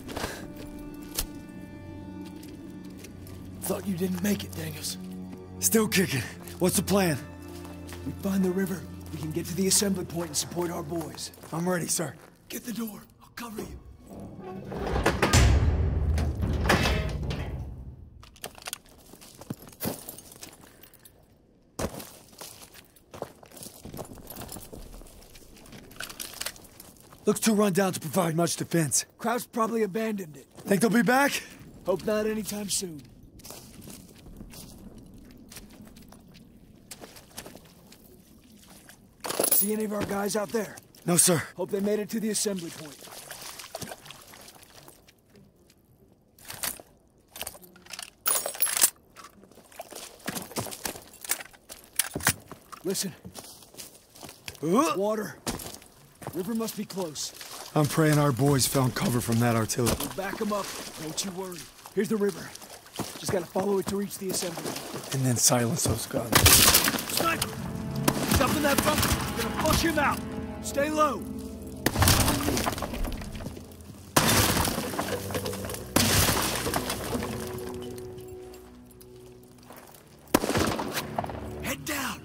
Thought you didn't make it, Daniels. Still kicking. What's the plan?
We find the river. We can get to the assembly point and support our boys.
I'm ready, sir.
Get the door. I'll cover you. Looks too run down to provide much defense.
Crowd's probably abandoned it.
Think they'll be back?
Hope not anytime soon. See any of our guys out there?
No, sir.
Hope they made it to the assembly point. Listen.
Uh.
Water. River must be close.
I'm praying our boys found cover from that artillery.
We'll back them up. Don't you worry. Here's the river. Just gotta follow it to reach the assembly.
And then silence those guns.
Sniper! He's up in that bunker. We're gonna push him out. Stay low. Head down.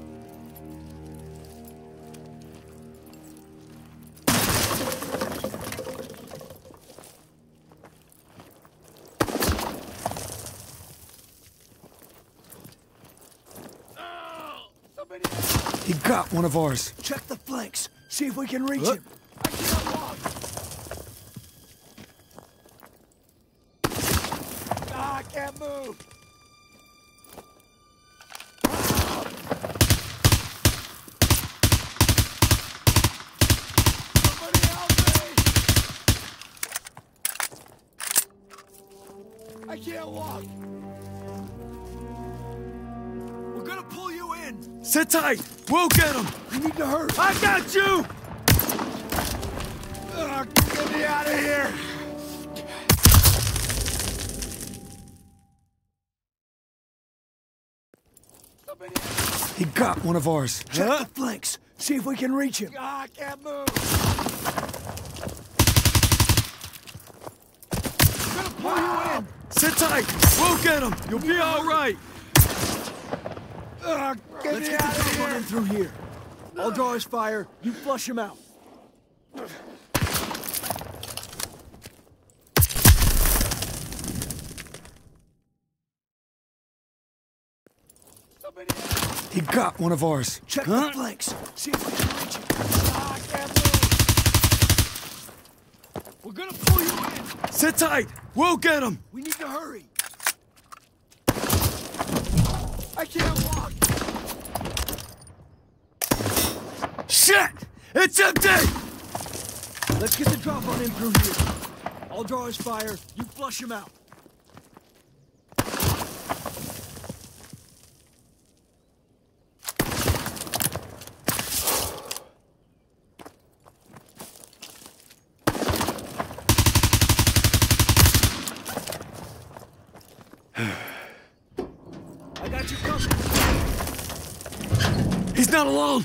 He got one of ours.
Check the flanks. See if we can reach him. I can't walk. Ah, I can't move. Somebody help me! I can't walk. We're gonna pull you in.
Sit tight. We'll get him.
We need to hurry.
I got you.
Uh, get me out of here.
He got one of ours.
Check huh? the flanks. See if we can reach him. Ah, I can't move. We're gonna pull you in.
Sit tight. We'll get him. You'll be all right.
Uh, get
Let's
me
get
out
the
of
door
here.
in through here.
I'll draw his fire. You flush him out.
He got one of ours.
Check
huh?
the flanks. See if we can reach him. Ah, I can't move. We're gonna pull you in.
Sit tight. We'll get him.
We need to hurry. I can't walk.
Shit! It's empty!
Let's get the drop on him through here. I'll draw his fire. You flush him out. I got you covered.
He's not alone.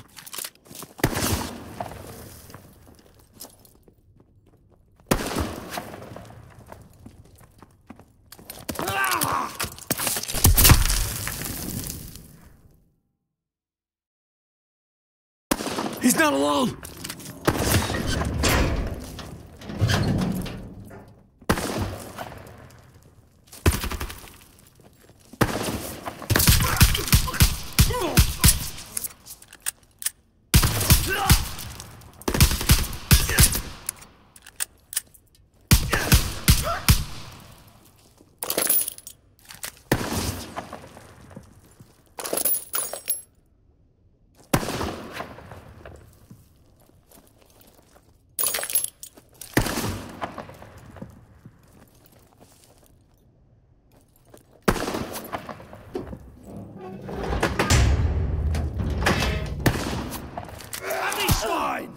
He's not alone!
Fine.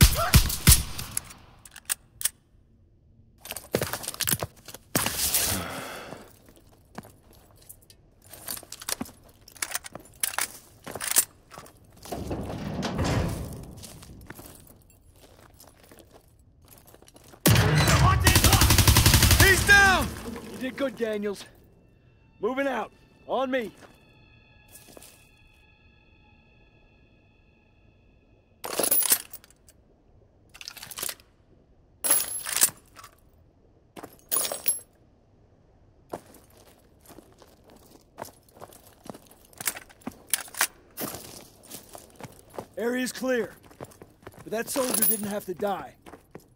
He's down!
You did good, Daniels. Moving out. On me. Area's clear. But that soldier didn't have to die.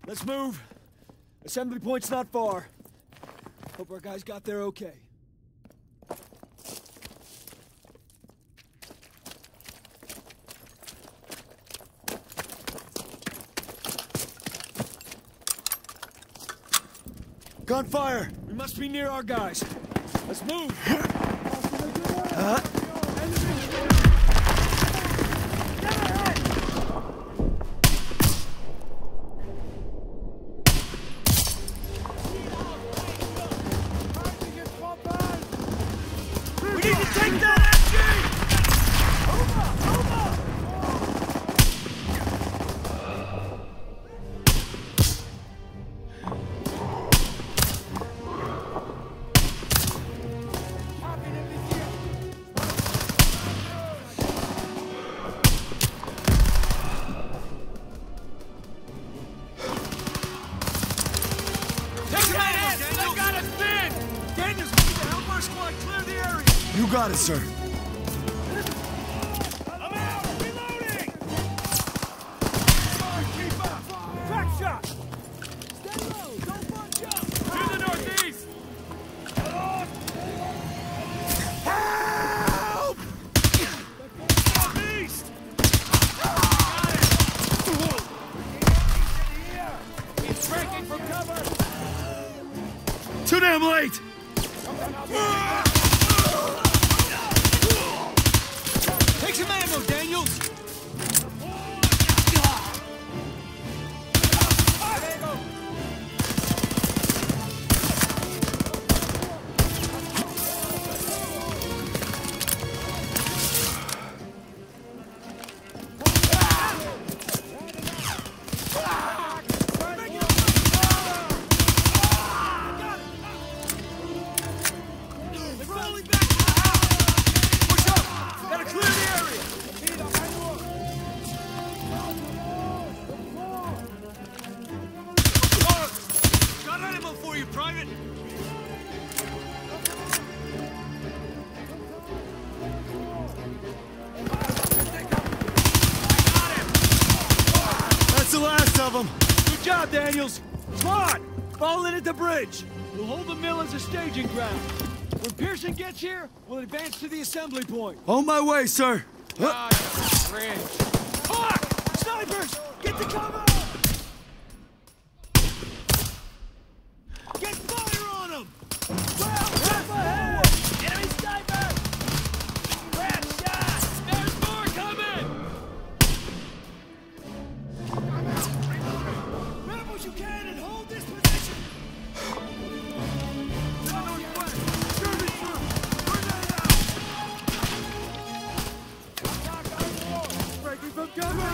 Let's move. Assembly point's not far. Hope our guys got there okay. Gunfire! We must be near our guys. Let's move! uh. We need to take that S G! Over! Over!
You got it, sir.
I'm out! Reloading! Keep up!
Crack shot! Stay low! Don't bunch up!
To the northeast!
Help!
Northeast!
It's breaking from cover!
Too damn late!
Take some ammo, Daniels!
The last of them.
Good job, Daniels. Squad, fall in at the bridge. We'll hold the mill as a staging ground. When Pearson gets here, we'll advance to the assembly point.
On my way, sir.
Ah, cringe.
Fuck! Snipers! Get to cover! Get fire on them! Well, up ahead! Enemy sniper! Red shot! There's more coming! Grab what you can and hold this position! Northwest! German troops! Grenade out! Breaking from cover!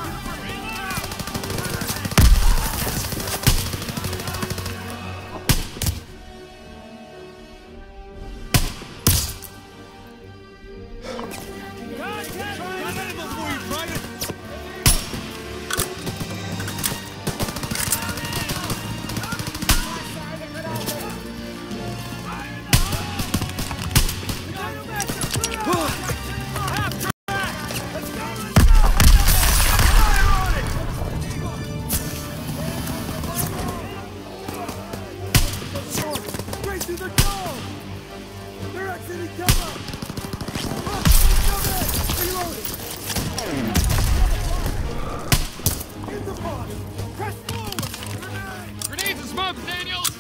Grenades and smoke, Daniels!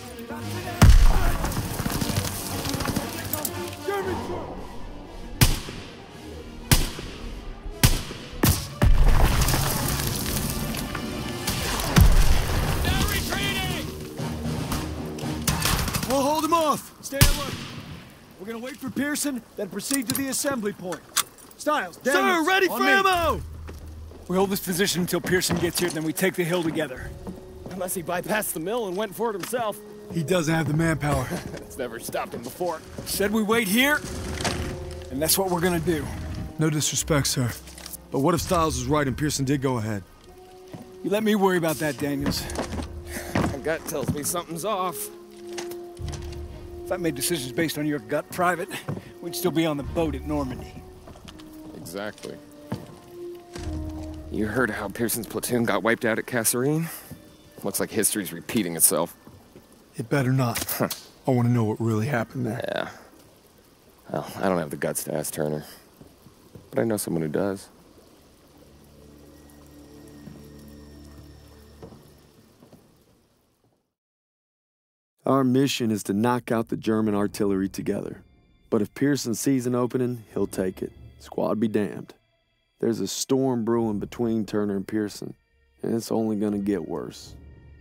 We'll hold him off! Stay alert! We're gonna wait for Pearson, then proceed to the assembly point. Stiles, Daniels,
Sir, ready for ammo!
We hold this position until Pearson gets here, then we take the hill together.
Unless he bypassed the mill and went for it himself.
He doesn't have the manpower.
It's never stopped him before.
Said we wait here, and that's what we're gonna do.
No disrespect, sir. But what if Stiles was right and Pearson did go ahead?
You let me worry about that, Daniels.
My gut tells me something's off.
If I made decisions based on your gut, Private, we'd still be on the boat at Normandy.
Exactly. You heard how Pearson's platoon got wiped out at Kasserine? Looks like history's repeating itself.
It better not. I want to know what really happened there.
Yeah. Well, I don't have the guts to ask Turner, but I know someone who does.
Our mission is to knock out the German artillery together. But if Pearson sees an opening, he'll take it. Squad be damned. There's a storm brewing between Turner and Pearson, and it's only gonna get worse.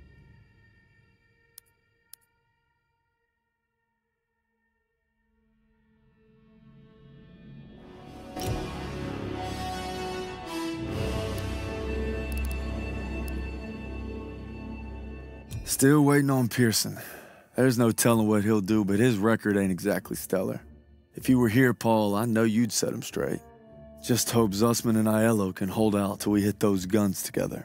Still waiting on Pearson. There's no telling what he'll do, but his record ain't exactly stellar. If you were here, Paul, I know you'd set him straight. Just hope Zussman and Aiello can hold out till we hit those guns together.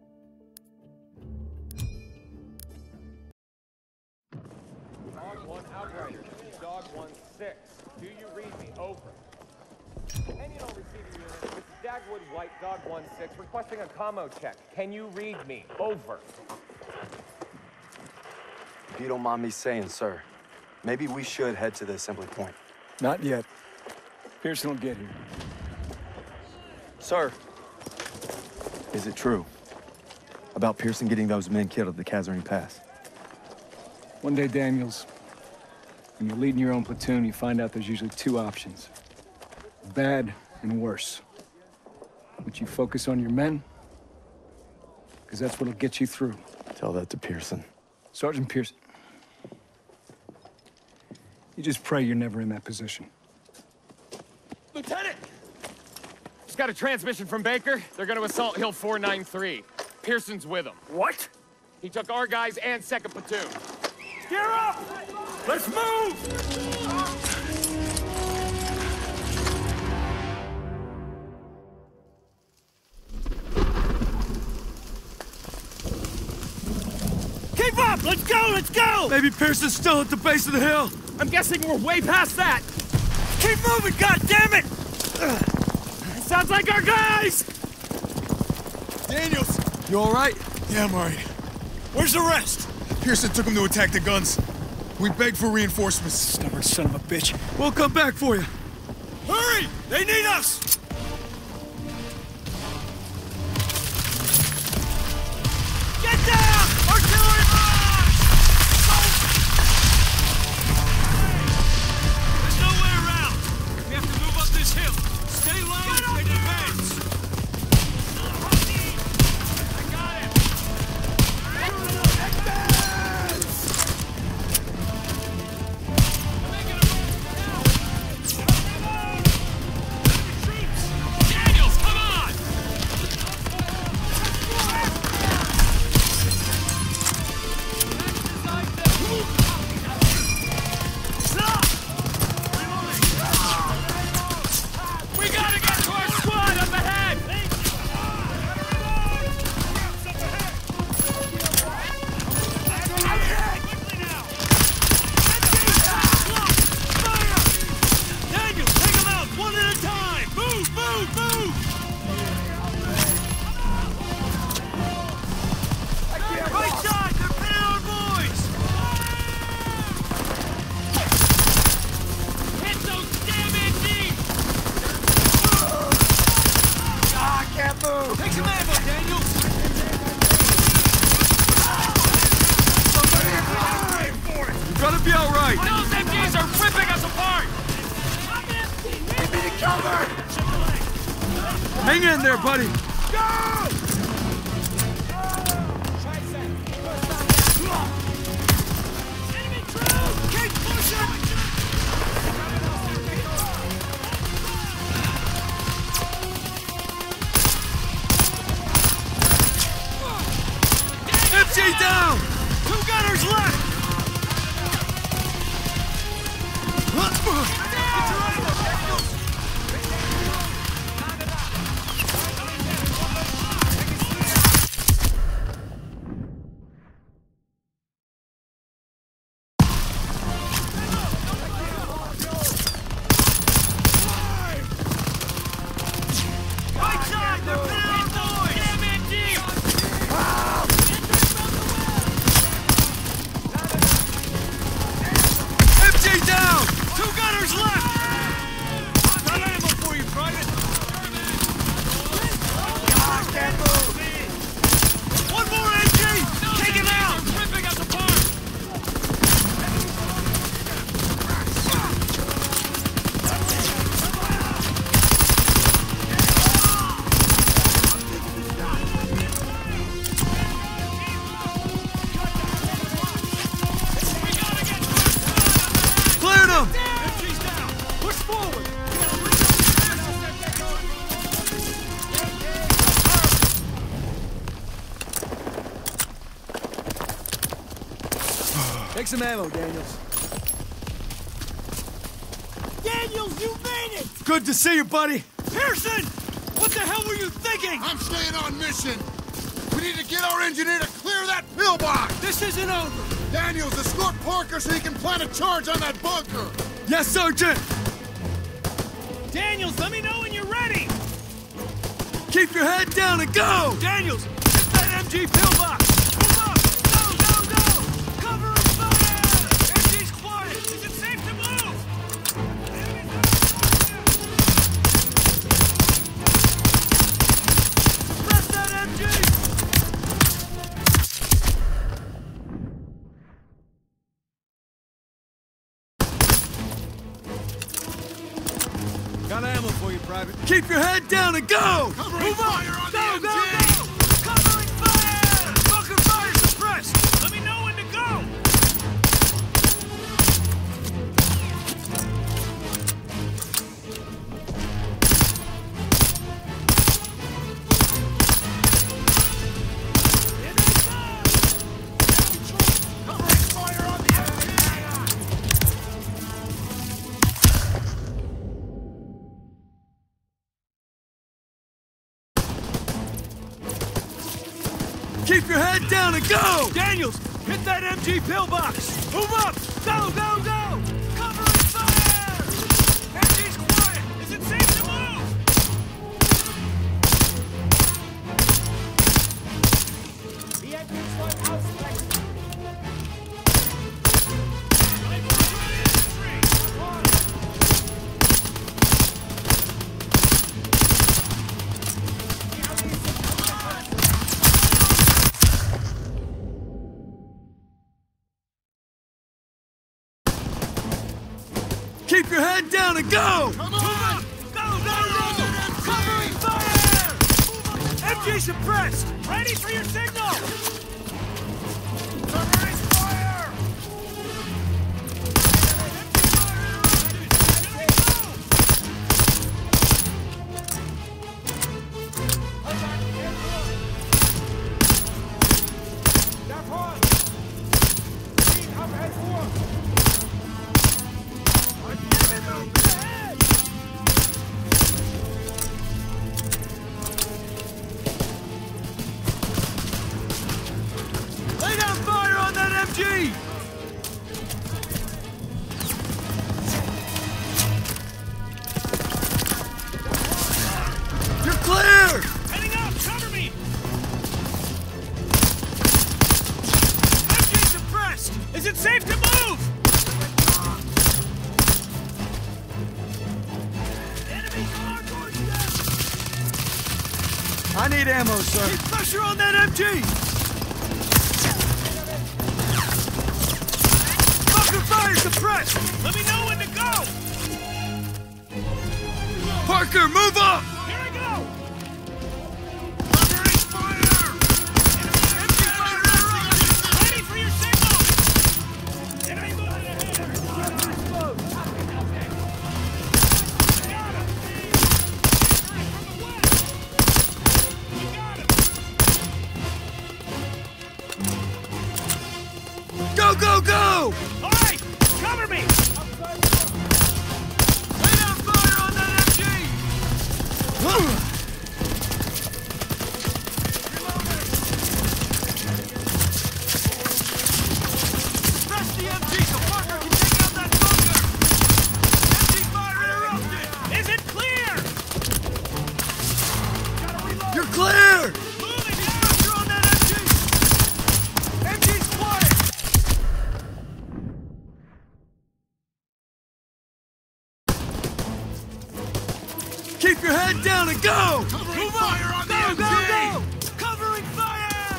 Dog one outrider. Dog one six. Do you read me? Over. Any and all receiving units. This is Dagwood White, Dog one six, requesting a commo check. Can you read me? Over.
If you don't mind me saying, sir, maybe we should head to the assembly point.
Not yet. Pearson will get here.
Sir! Is it true? About Pearson getting those men killed at the Kazarine Pass?
One day, Daniels, when you're leading your own platoon, you find out there's usually two options. Bad and worse. But you focus on your men, because that's what'll get you through.
Tell that to Pearson.
Sergeant Pearson. You just pray you're never in that position.
Lieutenant! Just got a transmission from Baker. They're gonna assault Hill four nine three. Pearson's with them.
What?
He took our guys and second platoon.
Gear up! Let's move! Keep up! Let's go! Let's go!
Maybe Pearson's still at the base of the hill.
I'm guessing we're way past that.
Keep moving, goddammit!
Sounds like our guys!
Daniels!
You all right?
Yeah, I'm all right. Where's the rest? Pearson took him to attack the guns. We begged for reinforcements.
Stubborn son of a bitch. We'll come back for you.
Hurry! They need us! Get down! Artillery barrage! There's no way around. We have to move up this hill. Stay low and advance. I got it. Daniels, come on! We gotta get to our squad up ahead! Daniel, take them out one at a time! Move, move, move! Right side, they're pinning our boys! Hit those damn M Ds! Ah, I can't move! Take some ammo, Daniel! Somebody fly for it!
You're gonna be all right.
Those M Ds are ripping us apart! Give me the cover!
Hang in there, buddy.
Go! Enemy troops! Keep pushing!
M C down!
Two gunners left! Right side, they're pinning our boys! Damn M D!
Take some ammo, Daniels.
Daniels, you made it!
Good to see you, buddy.
Pearson! What the hell were you thinking?
I'm staying on mission. We need to get our engineer to clear that pillbox.
This isn't over.
Daniels, escort Parker so he can plant a charge on that bunker.
Yes, Sergeant.
Daniels, let me know when you're ready.
Keep your head down and go!
Daniels, hit that M G pillbox! Move up! Go, go, go! Cover and fire! M G's quiet! Is it safe to move? Suppress that M G!
Got ammo for you, Private. Keep your head down and go!
Covering
Move up!
fire on
Go,
the
go,
M G!
go! Covering fire! Bunker fire suppressed! Let me know when to go! Here they come! Covering fire on the M G!
Keep your head down and go!
Daniels, hit that M G pillbox! Move up! Go, go, go! Covering fire! M G's quiet! Is it safe to move?
Keep your head down and go!
Come on! Go, go, go! Covering fire! M G suppressed! Ready for your signal! Covering fire! Lay down fire on that M G!
You're clear!
Heading up! Cover me! M G suppressed! Is it safe to move? Enemies on our doorstep!
I need ammo, sir.
Keep pressure on that M G! Bunker fire suppressed! Let me know when to go!
Parker, move up!
Here I go! Covering fire! M G fire ready for your signal! Enemy moving ahead! Got him! From the west! We got him!
Go, go, go!
All right! Cover me! Lay down fire on that M G! Press the M G so Parker can take out that bunker! M G fire interrupted! Is it clear? Gotta reload!
You're clear!
Moving! Get pressure on that M G! M G's quiet!
Keep your head down and go!
Covering
Move
fire
up!
on the
Go,
M G!
go, go! Covering fire!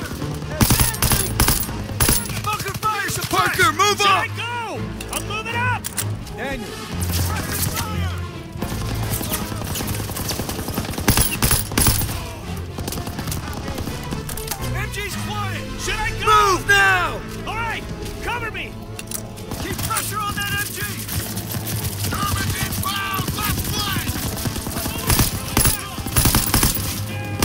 Bunker fire suppressed!
Parker, move
Should
up!
I go? I'm moving up!
Daniel.
Pressing fire! M G's quiet! Should I go?
Move now!
All right! Cover me! Keep pressure on that M G!
Germans inbound! Left flank!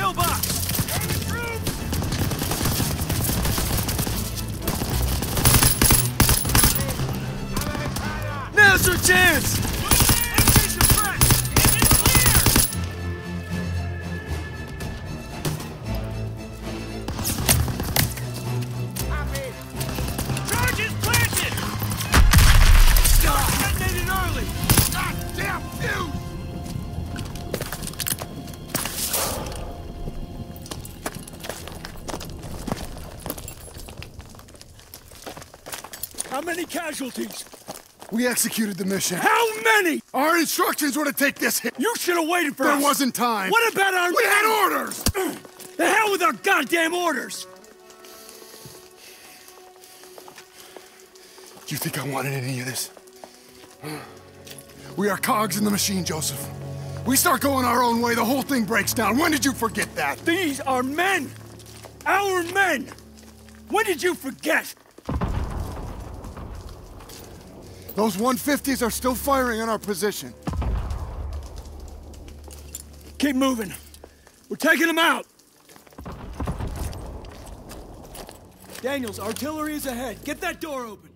pillbox! Now's our chance! Charges planted! Detonated early! Goddamn fuse!
How many casualties?
We executed the mission.
How many?
Our instructions were to take this hit.
You should have waited for
There
us.
wasn't time.
What about our...
We had orders!
The hell with our goddamn orders!
Do you think I wanted any of this? We are cogs in the machine, Joseph. We start going our own way, the whole thing breaks down. When did you forget that?
These are men! Our men! When did you forget?
Those one fifties are still firing on our position.
Keep moving. We're taking them out. Daniels, artillery is ahead. Get that door open.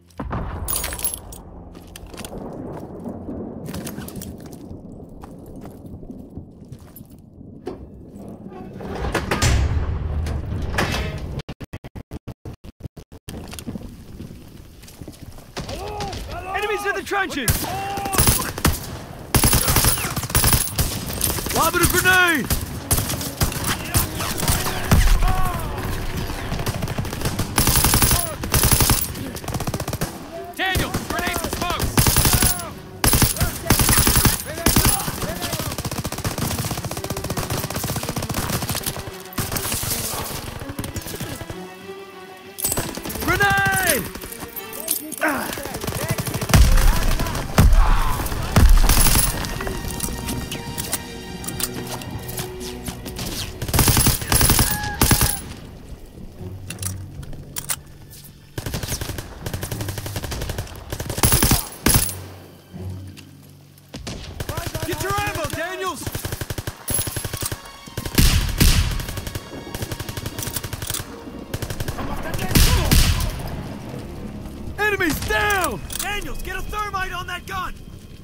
Enemies in the trenches! Lobbing a grenade!
Daniel, grenades and smokes!
Grenade! Ah. Get your ammo, Daniels! Enemies down!
Daniels, get a thermite on that gun!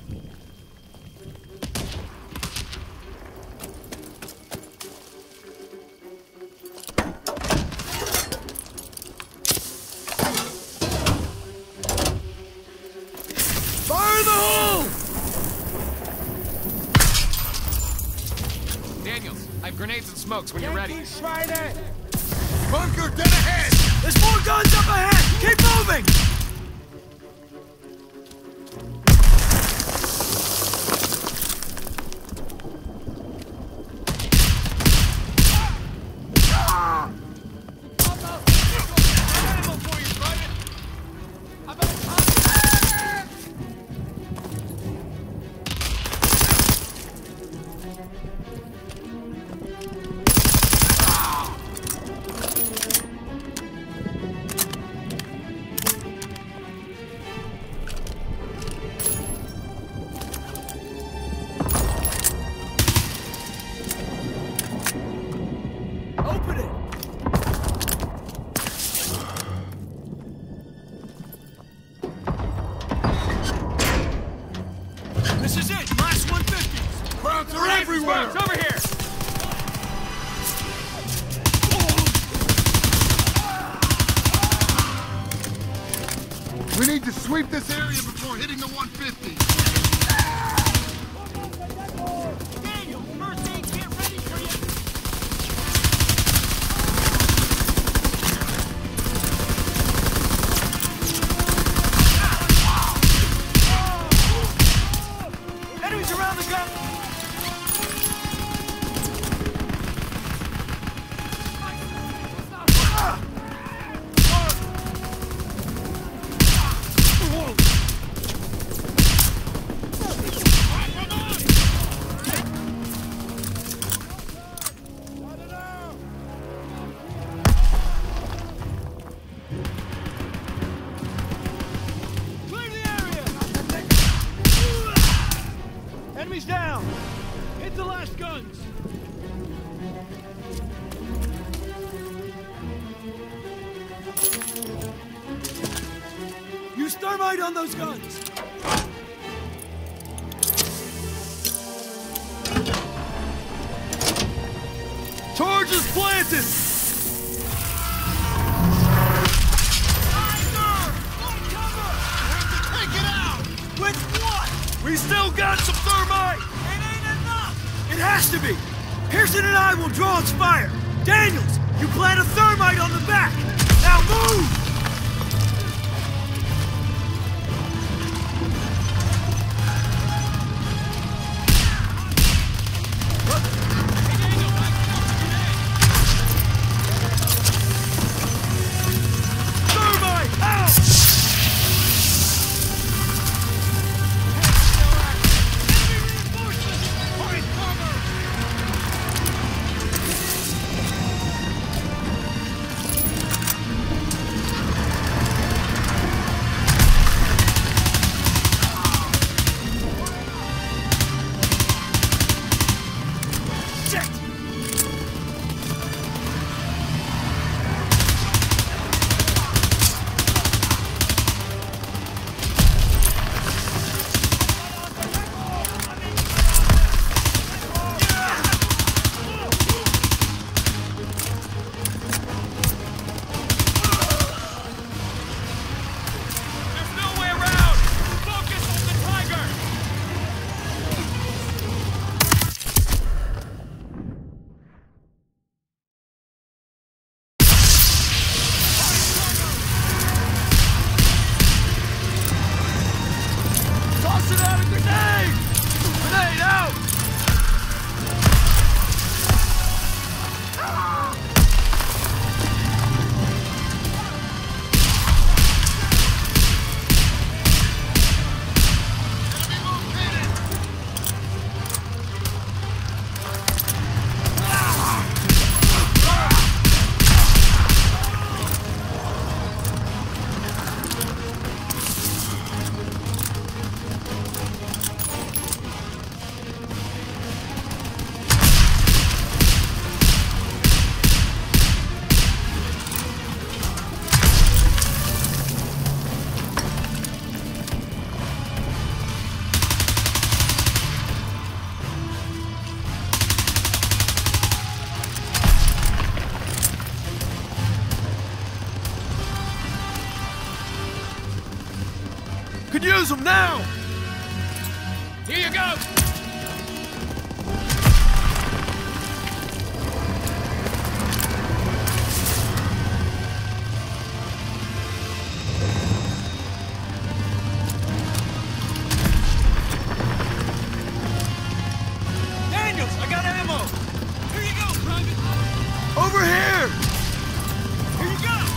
Fire in the hole!
Daniels, I have grenades and smokes when you're ready.
Bunker dead ahead!
There's more guns up ahead! Keep moving!
Open it! This is it! Last one fifties!
Crowds are everywhere!
Smokes, over here!
We need to sweep this area before hitting the one fifty.
Daniel, first aid kit ready for you!
Enemies around the gun!
Clear the area! Enemies down! Hit the last guns! Use thermite on those guns!
Charge is planted!
With what?
We still got some thermite!
It ain't enough!
It has to be!
Pearson and I will draw its fire! Daniels, you plant a thermite on the back! Now move!
Thermite, out! Could use them now!
Here you go!
Daniels, I got ammo! Here you go, Private! Over here! Here you go!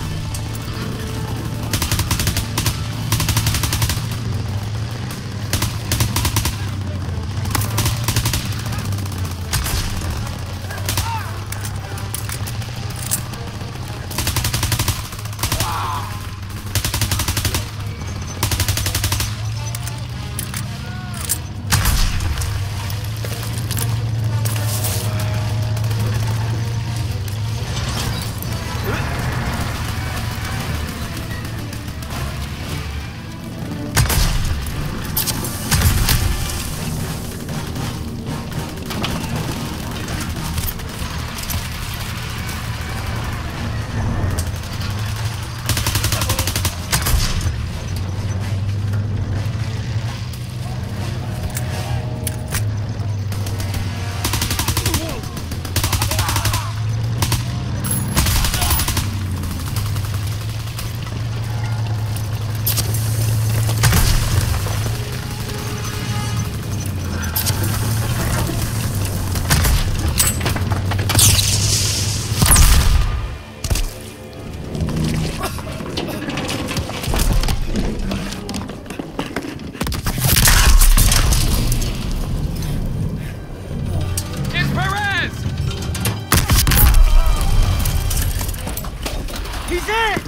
He's in!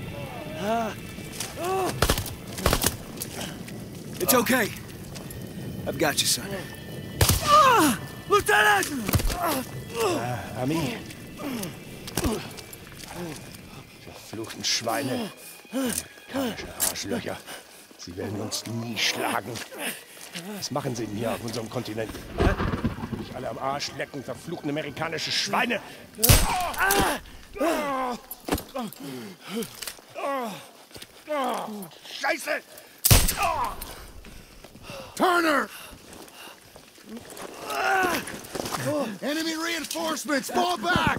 Uh, oh. It's okay. I've got you, son. Ah! Lieutenant!
Äh, Ami. Verfluchten Schweine. Amerikanische Arschlöcher. Sie werden uns nie schlagen. Was machen sie denn hier auf unserem Kontinent? Hä? Nicht alle am Arsch lecken, verfluchten amerikanische Schweine. Scheiße!
Turner! Enemy reinforcements! Fall back!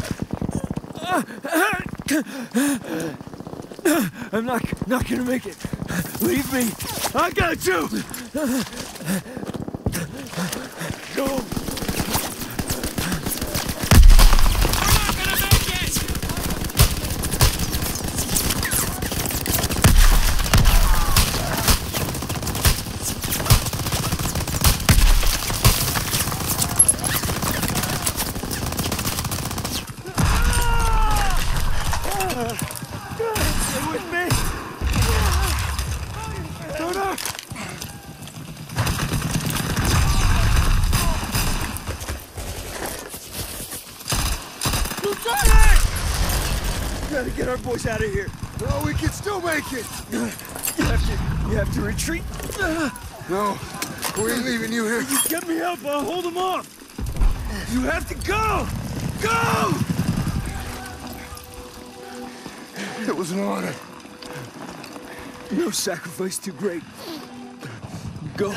I'm not, not gonna make it. Leave me. I got you! Go! Get our boys out of here.
No, we can still make it.
You have to, you have to retreat.
No, we ain't leaving you here.
You get me up, I'll hold them off. You have to go. Go!
It was an honor.
No sacrifice too great. Go.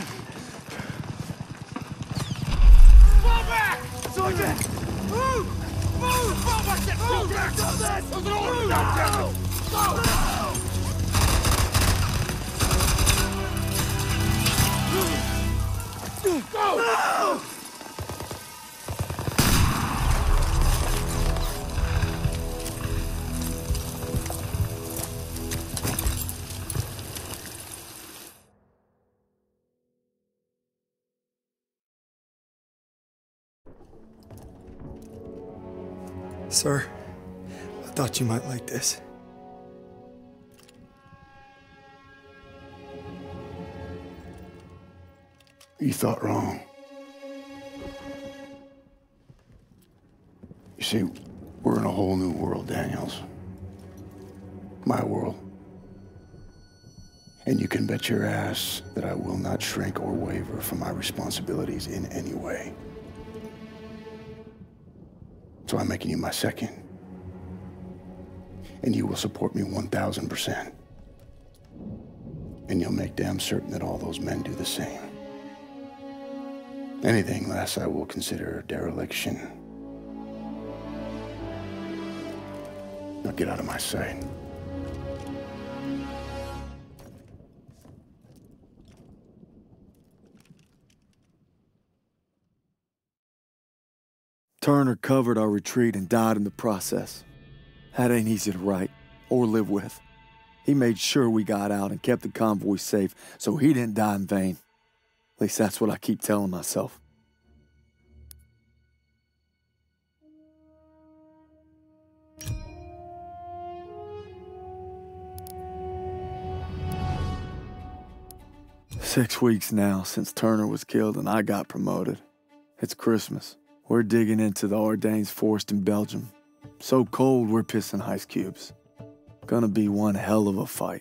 Fall back!
Sergeant!
Move! Move! Fall back! Move back! There's an order! Goddammit! Go! Go!
No!
Sir, I thought you might like this.
You thought wrong. You see, we're in a whole new world, Daniels. My world. And you can bet your ass that I will not shrink or waver from my responsibilities in any way. So I'm making you my second. And you will support me one thousand percent. And you'll make damn certain that all those men do the same. Anything less I will consider dereliction. Now get out of my sight.
Turner covered our retreat and died in the process. That ain't easy to write or live with. He made sure we got out and kept the convoy safe so he didn't die in vain. At least that's what I keep telling myself. Six weeks now since Turner was killed and I got promoted. It's Christmas. We're digging into the Ardennes forest in Belgium. So cold, we're pissing ice cubes. Gonna be one hell of a fight.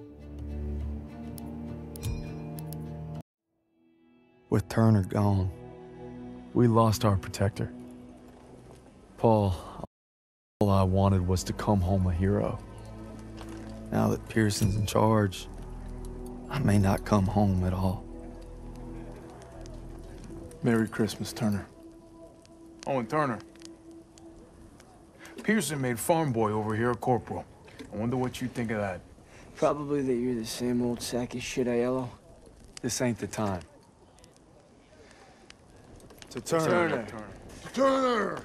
With Turner gone, we lost our protector. Paul, all I wanted was to come home a hero. Now that Pearson's in charge, I may not come home at all. Merry Christmas, Turner.
Oh, and Turner. Pearson made farm boy over here a corporal. I wonder what you think of that.
Probably that you're the same old sack of shit, Aiello.
This ain't the time.
To
Turner.
Turner.
Turner! Turner!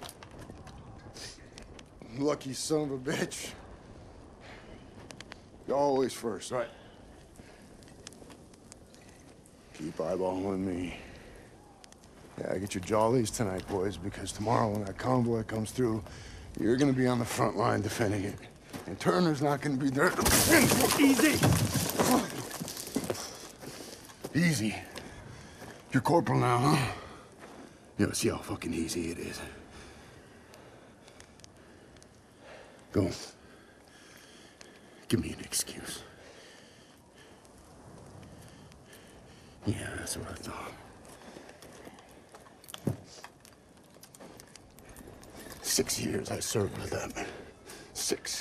Lucky son of a bitch. You're always first.
Right.
Keep eyeballing me. Yeah, get your jollies tonight, boys, because tomorrow when that convoy comes through, you're gonna be on the front line defending it. And Turner's not gonna be there to defend.
Easy!
Easy. You're corporal now, huh? Yo, see how fucking easy it is. Go. Give me an excuse. Yeah, that's what I thought. Six years I served with that man. Six.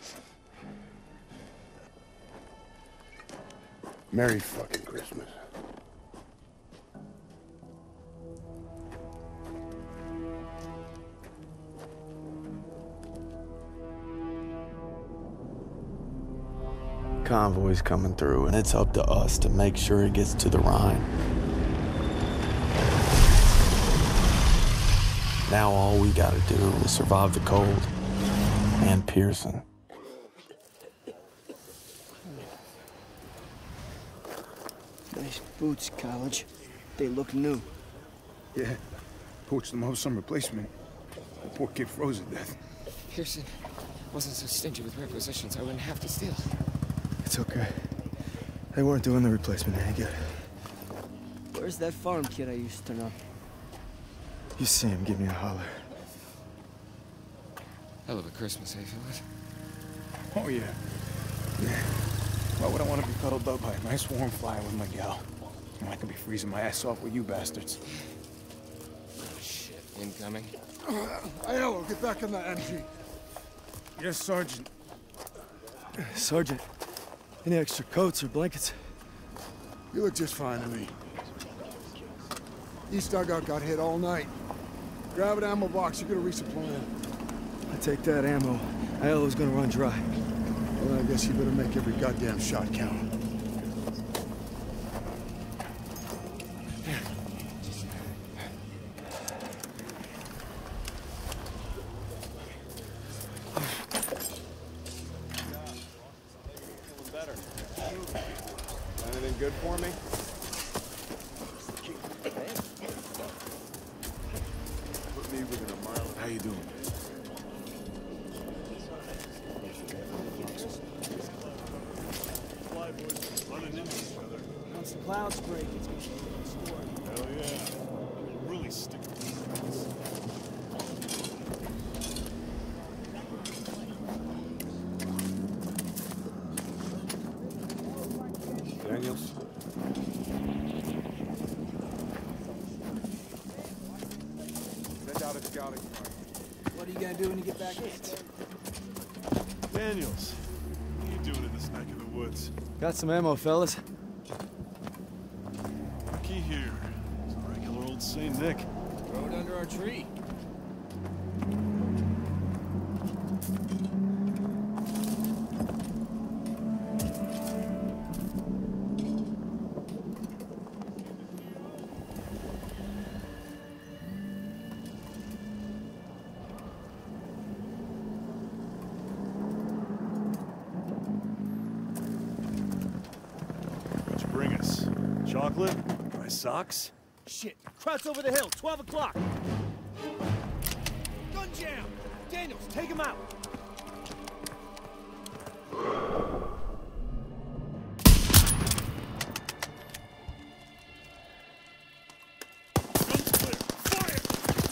Merry fucking Christmas.
Convoy's coming through, and it's up to us to make sure it gets to the Rhine. Now all we gotta do is survive the cold and Pearson.
Nice boots, College. They look new.
Yeah, poached them off some replacement. The poor kid froze to death.
Pearson wasn't so stingy with requisitions, I wouldn't have to steal.
It's okay. They weren't doing the replacement any good.
Where's that farm kid I used to know?
You see him, give me a holler.
Hell of a Christmas, eh, Phyllis?
Oh, yeah. Yeah. Why would I want to be cuddled up by a nice warm fire with my gal? When I could be freezing my ass off with you bastards.
Oh, shit. Incoming.
Aiello, get back in the M G.
Yes, Sergeant.
Sergeant, any extra coats or blankets?
You look just fine to me. East dugout got hit all night. Grab an ammo box, you're gonna resupply.
I take that ammo. Aiello's gonna run dry.
Well, I guess you better make every goddamn shot count.
Anything good for me?
Put me within a mile. How you doing?
Once the clouds break, it's gonna be a storm.
Hell yeah. Really stick to these.
Daniels? Send out a scouting party.
What are you gonna do when you get back?
Daniels, what are you doing in this neck of the woods?
Got some ammo, fellas.
Key here. It's a regular old Saint Nick.
Throw it under our tree.
What'd you bring us? Chocolate? My socks?
Shit, crowd's over the hill, twelve o'clock. Gun jam! Daniels, take him out! Guns clear! Fire!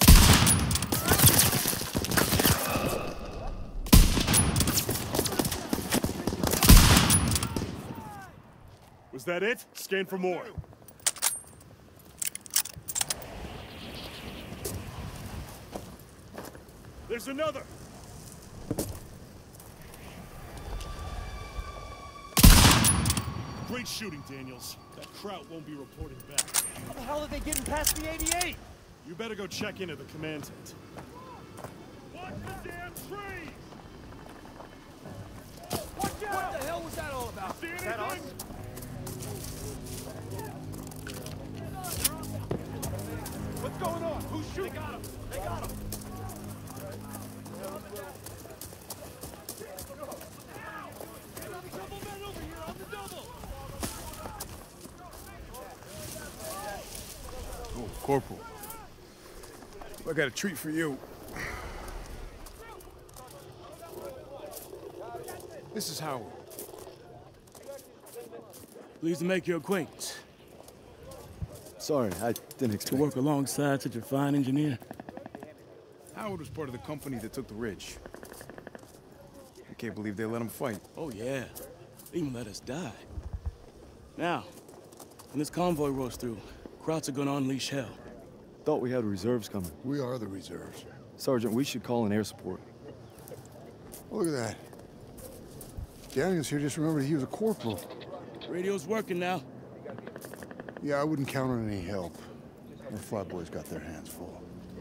Was that it? Scan for more. There's another! Great shooting, Daniels. That Kraut won't be reporting back. How the hell are they getting past the eighty-eight?
You better go check in at the command tent. Watch the damn trees! Watch out!
What the hell was that all about?
See
Is that us?
anything?
What's going on? Who's shooting? They got him! They got him! Double men over here on the double!
Oh, Corporal. I got a treat for you. This is Howard.
Pleased to make your acquaintance.
Sorry, I didn't expect
to work alongside such a fine engineer.
Howard was part of the company that took the ridge. I can't believe they let him fight.
Oh, yeah. They even let us die. Now, when this convoy rolls through, Krauts are gonna unleash hell.
Thought we had reserves coming.
We are the reserves.
Sergeant, we should call in air support.
Oh, look at that. Daniels here just remembered he was a corporal.
Radio's working now.
Yeah, I wouldn't count on any help. The flatboys got their hands full.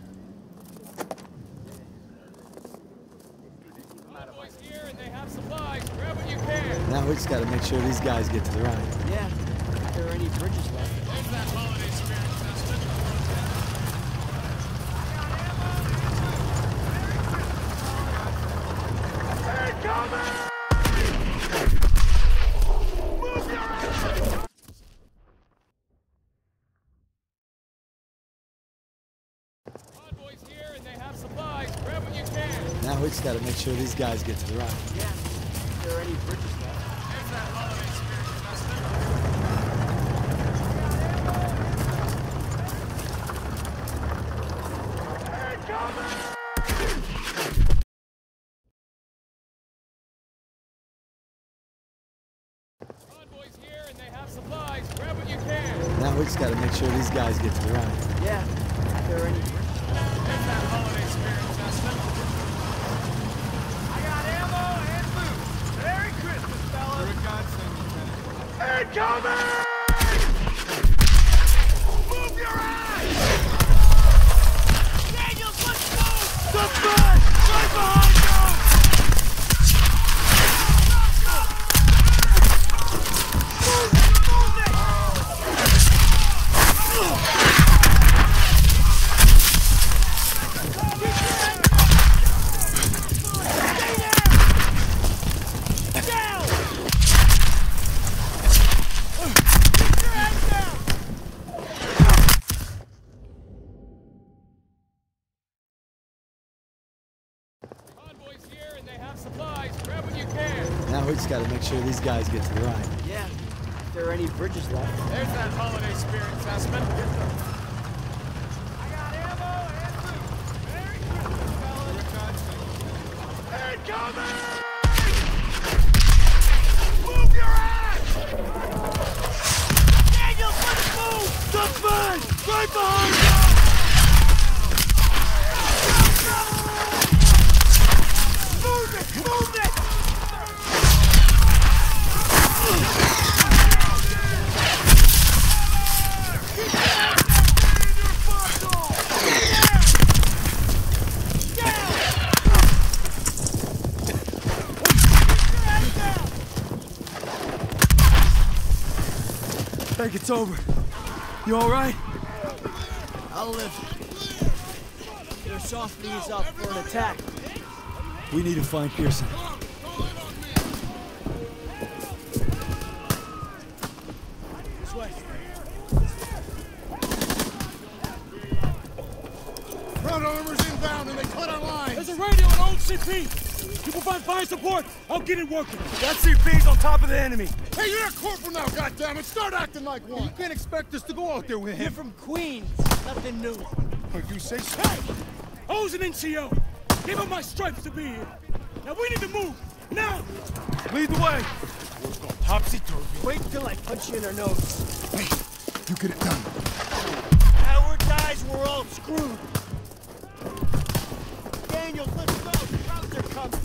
Boys here and they have supplies. Grab what you can.
Now we just gotta make sure these guys get to the right.
Yeah, if there are any bridges left.
There's that holiday spirit investment. Convoys here and they have supplies. Grab what you can.
Now we just gotta make sure these guys get to the right.
Yeah, if there are any bridges left.
There's that holiday spirit investment. Convoys here and they have supplies. Grab what you can.
Now we just gotta make sure these guys get to the right.
Yeah, if there are any bridges left.
There's that holiday spirit investment. I got ammo and food. Merry Christmas, fellas. You're a godsend, Lieutenant. Incoming! Move your ass! Daniels, let's go! The front! Right behind you! Move it! Move it! Convoys here and they have supplies. Grab what you can.
Now we just gotta make sure these guys get to the right.
Yeah, if there are any bridges left.
There's that holiday spirit investment. I got ammo and food. Merry Christmas, fellas. Incoming! Move your ass! Daniels, let's move! The man! Right behind you! Move it! Move it!
Think it's over. You all right?
I'll live. They're softening us up for an attack.
We need to find Pearson.
This way.
Front armor's inbound and they cut our lines.
There's a radio at old C P. You can find fire support. I'll get it working.
That C P's on top of the enemy.
Hey, you're a corporal now, goddammit! Start acting like one!
You can't expect us to go out there with him.
You're from Queens. Nothing new.
What you say?
Hey! I was an N C O. Give up my stripes to be here. Now we need to move. Now!
Lead the way.
What's going topsy-turvy?
Wait till I punch you in our nose.
Hey, you get it done.
Our guys were all screwed. Daniels, let's go. The crowds are coming.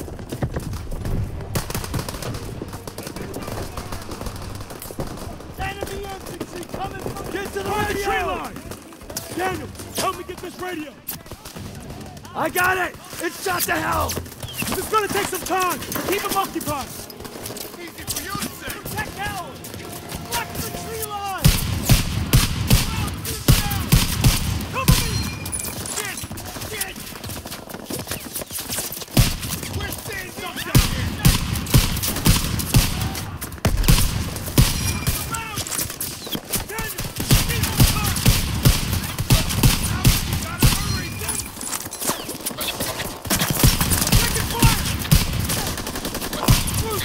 Enemy infantry coming from...
Get to the radio! Tree line! Daniel, help me get this radio.
I got it. It's shot to hell.
This is gonna take some time. Keep them occupied.
Easy for you to say.
Protect Howard. Block the tree line.
Cover me!
Shit! Shit! We're staying up down here.
Daniel, keep on fire!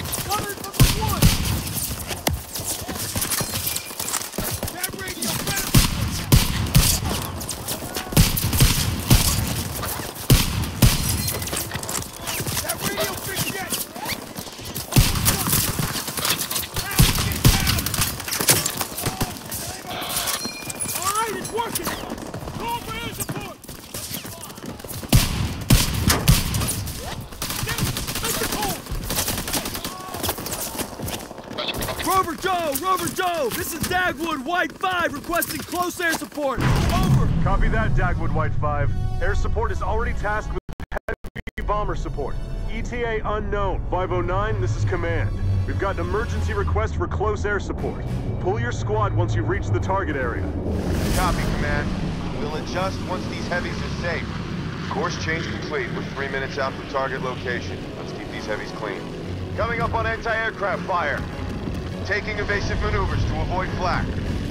Joe! Rover Joe! This is Dagwood White five requesting close air support. Over!
Copy that, Dagwood White five. Air support is already tasked with heavy bomber support. E T A unknown. five oh nine, this is command. We've got an emergency request for close air support. Pull your squad once you reach the target area.
Copy, command. We'll adjust once these heavies are safe. Course change complete. We're three minutes out from target location. Let's keep these heavies clean. Coming up on anti-aircraft fire. Taking evasive maneuvers to avoid flak.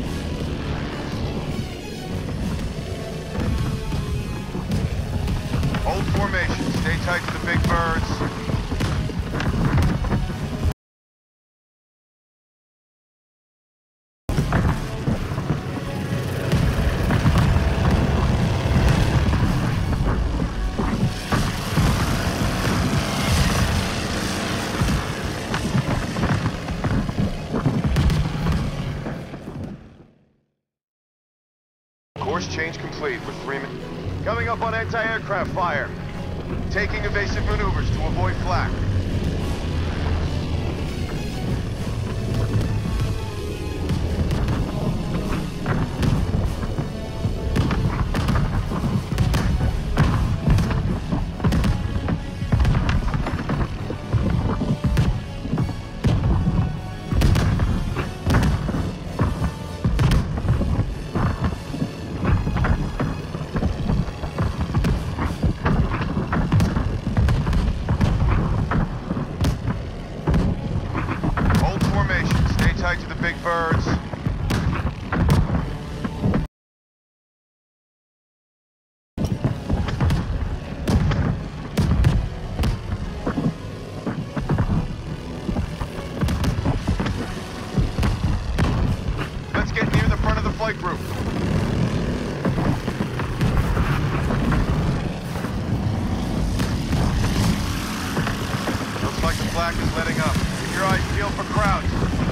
Hold formation. Stay tight to the big birds. Course change complete. We're three minutes. Coming up on anti-aircraft fire. Taking evasive maneuvers to avoid flak. To the big birds. Let's get near the front of the flight group. Looks like the flak is letting up. Keep your eyes peeled for crowds.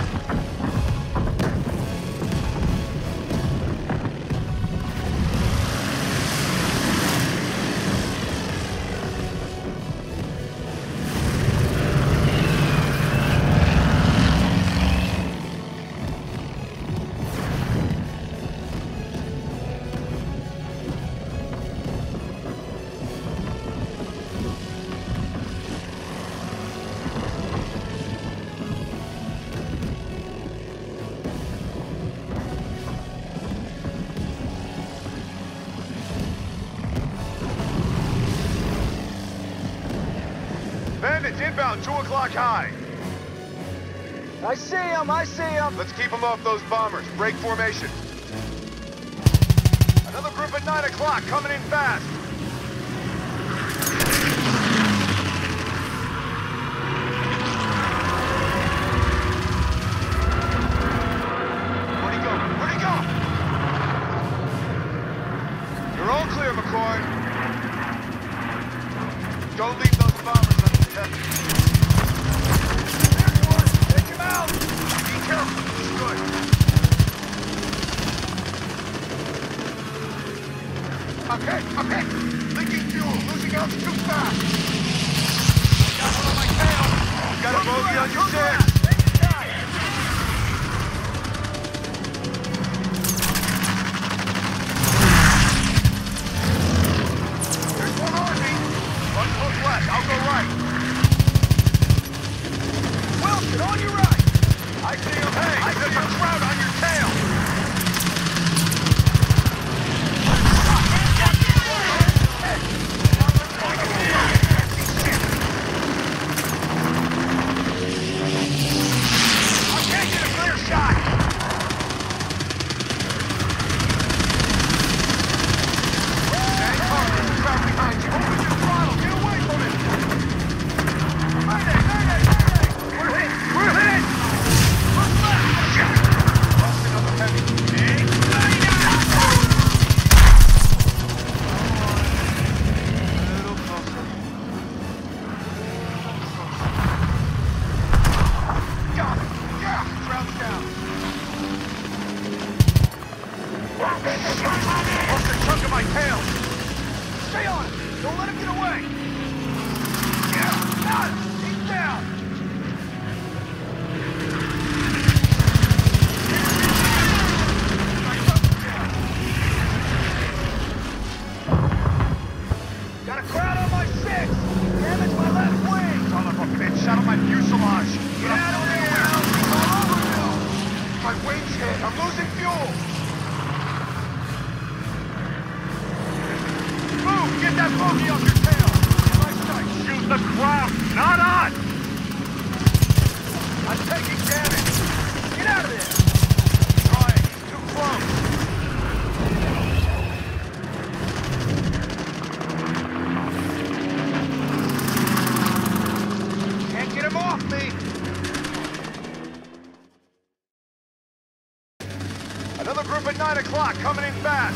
Bandits inbound, two o'clock high.
I see him, I see him.
Let's keep them off those bombers. Break formation. Another group at nine o'clock, coming in fast. Where'd he go? Where'd he go? You're all clear, McCoy. Don't leave those bombers. There's one! Take him out! Be careful, he's good. Okay, okay! Leaking fuel, losing out too fast! Got one on my tail! Got a bogey on your six! There's one on me! One foot left, I'll go right! Wilson, on your right! I see him! Hey, I see a crowd on your tail! I can't get a clear shot! Stand hard, there's a crowd behind you! Open your throttle, get away from it! Mayday, mayday, mayday! We're hit! We're hit! Look left! Lost another heavy. Big a little closer. Got it! Yeah! Crowd's down. Lost a chunk of my tail! Stay on it! Don't let him get away! Yeah! Got it! He's down! My wings hit. I'm losing fuel. Move! Get that bogey off your tail! In my sight! Shoot the ground! Not on! I'm taking damage! Get out of there! Trying. Too close. Can't get him off me! Another group at nine o'clock coming in fast!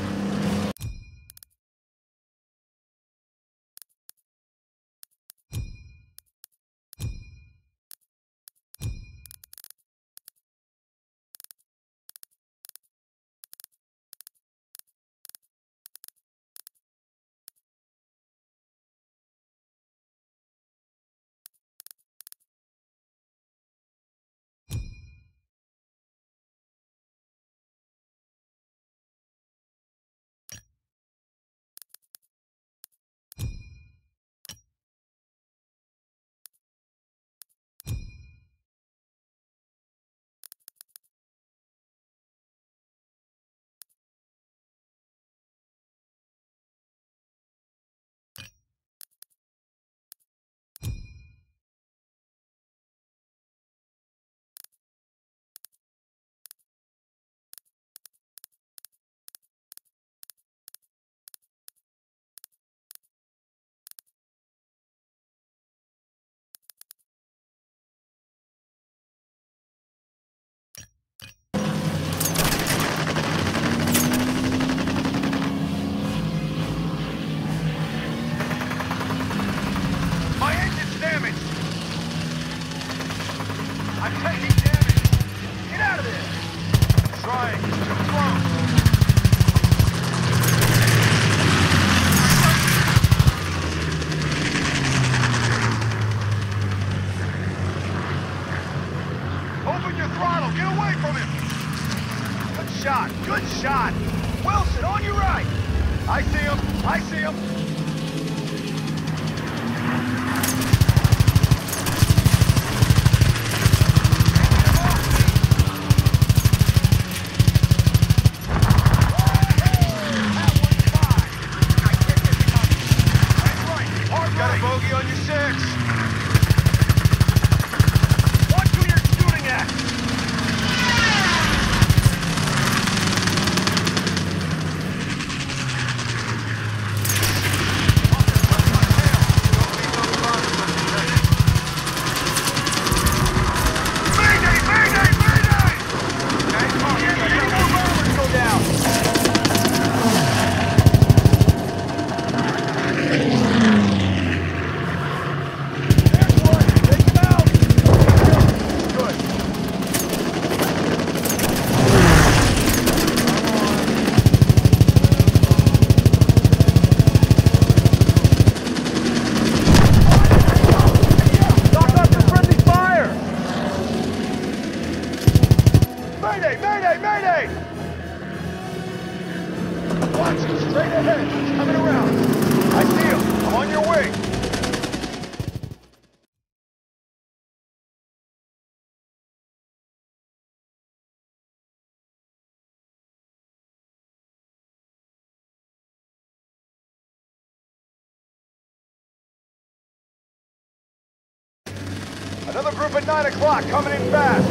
Another group at nine o'clock coming in fast.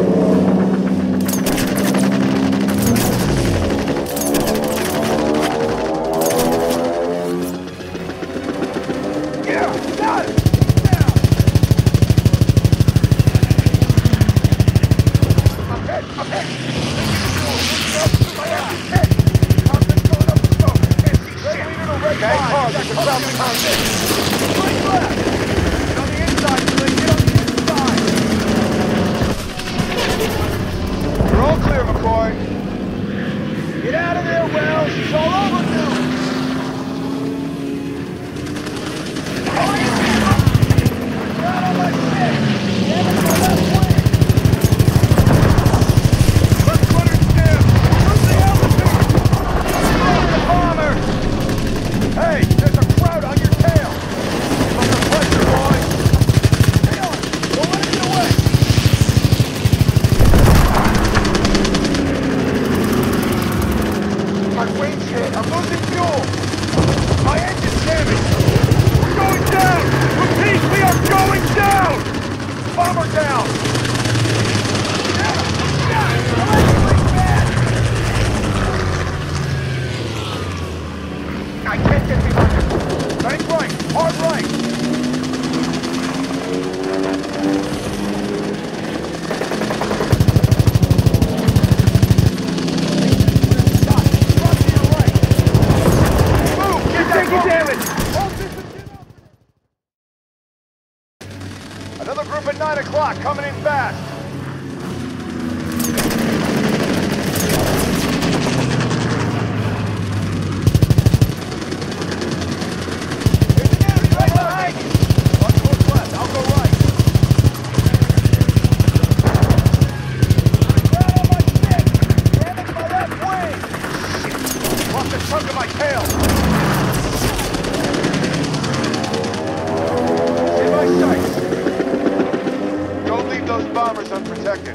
Yeah, got it! I'm hit, I'm hit! Okay, pause, it's a south contact. Right left! Get on the inside, Billy, get on the inside! You're all clear, McCoy. Get out of there, Wells, it's all over now! Get out of my shit! Get out of my left wing! Let's run her down! Where's the altitude? Drop the bomber! Hey, there's a crowd on your tail! It's a pleasure, boys! Stay on! Don't let it get away! hot, coming in fast. Right behind you. Run towards left, I'll go right. Down on my stick! Damage my left wing! Shit! Lost a chunk of my tail! In my sights! Don't leave those bombers unprotected.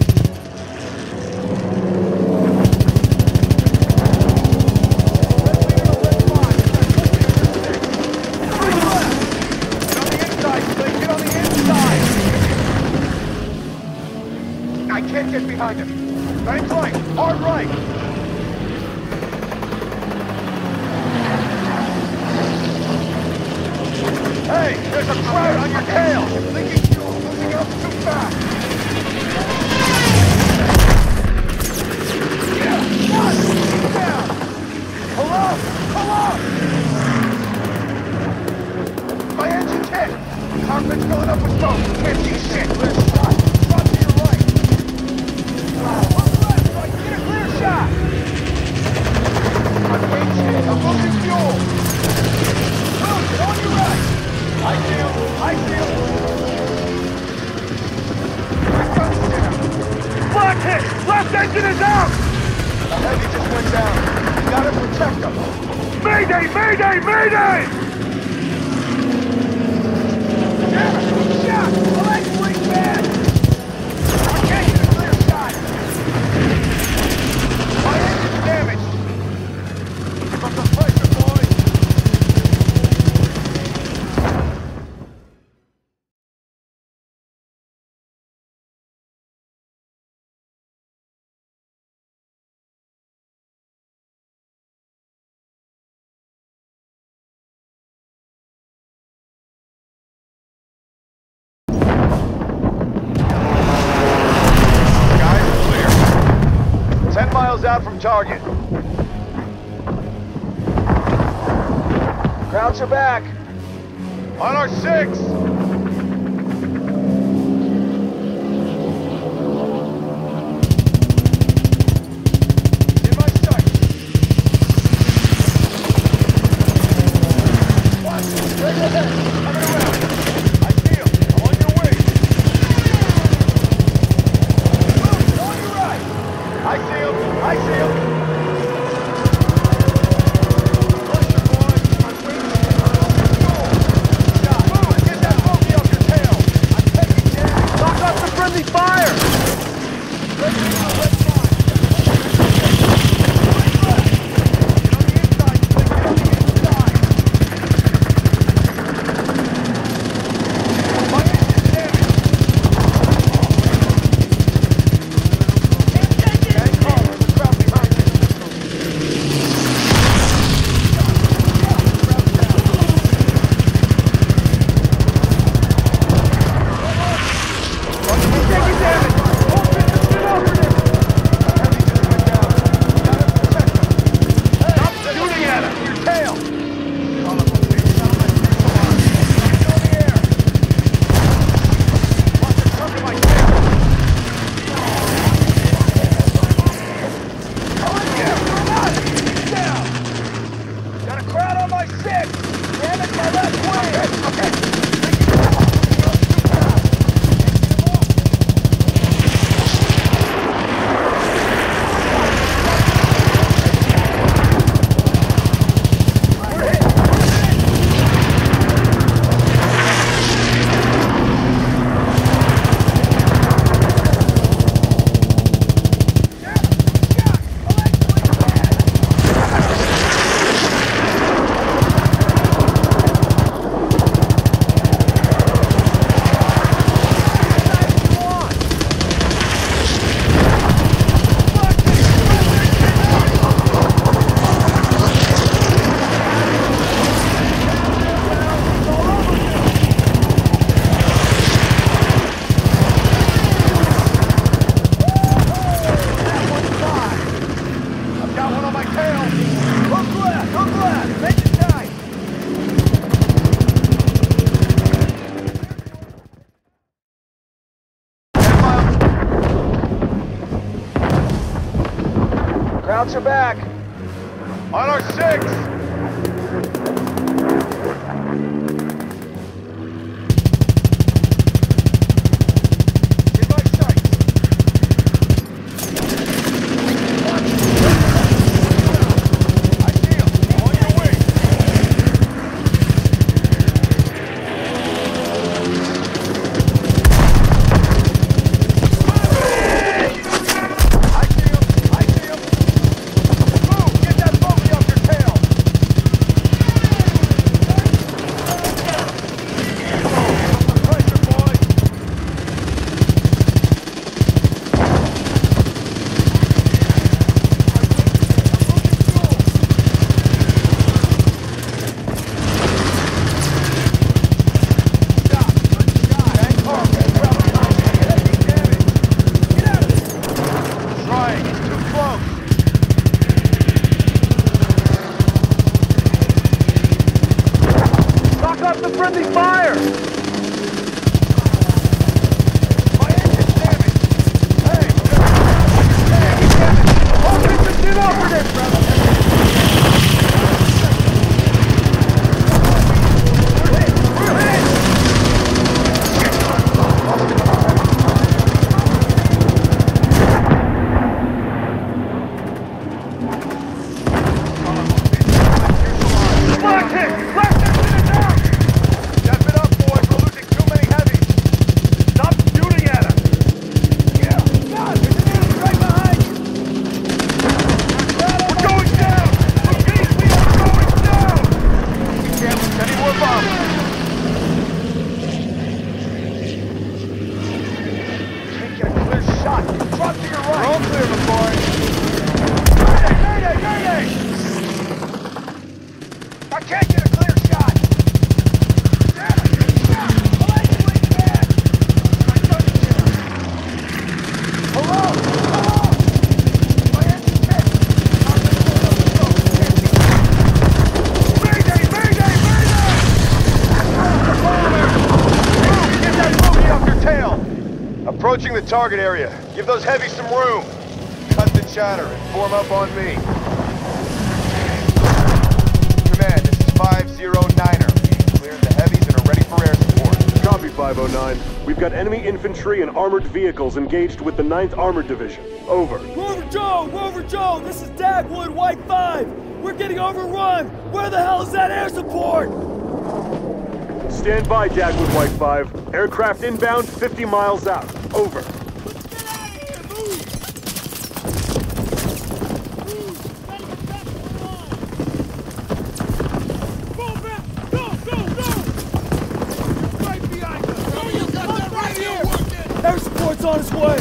I can't get behind him. Bank right, hard right. Hey, there's a crowd on your tail. Leaking fuel, losing up too fast. Yeah, shot! Keep down. Pull up, pull up. My engine's hit. Cockpit's filling up with smoke. Can't see shit. Clear shot. Run to your right. On the left, so I can get a clear shot. My wing's hit. I'm losing fuel. Move it on your right. I feel. I feel.
Black hit! Left engine is out!
The heavy just went down. You gotta protect them.
Mayday! Mayday! Mayday!
Damn it! Shot! The leg's wing bad! I can't get a clear shot! My engine's damaged! Keep up the pressure, boys! Ten miles out from target. Krauts are back. On our six. In my sight. Watch. Straight ahead. Coming around. I see him. I'm on your way. Move. On your right. I see him! I see him! Pressure, boys! My wings are on the fuel! Shot! Move! Get that Scouts are back. On our six! Approaching the target area. Give those heavies some room. Cut the chatter and form up on me. Command, this is five zero niner. We cleared the heavies and are ready for air support.
Copy, five oh nine. We've got enemy infantry and armored vehicles engaged with the ninth Armored Division. Over.
Rover Joe! Rover Joe! This is W W I I five! We're getting overrun! Where the hell is that air support?
Stand by, W W I I five. Aircraft inbound fifty miles out. Over.
Air support's on its way!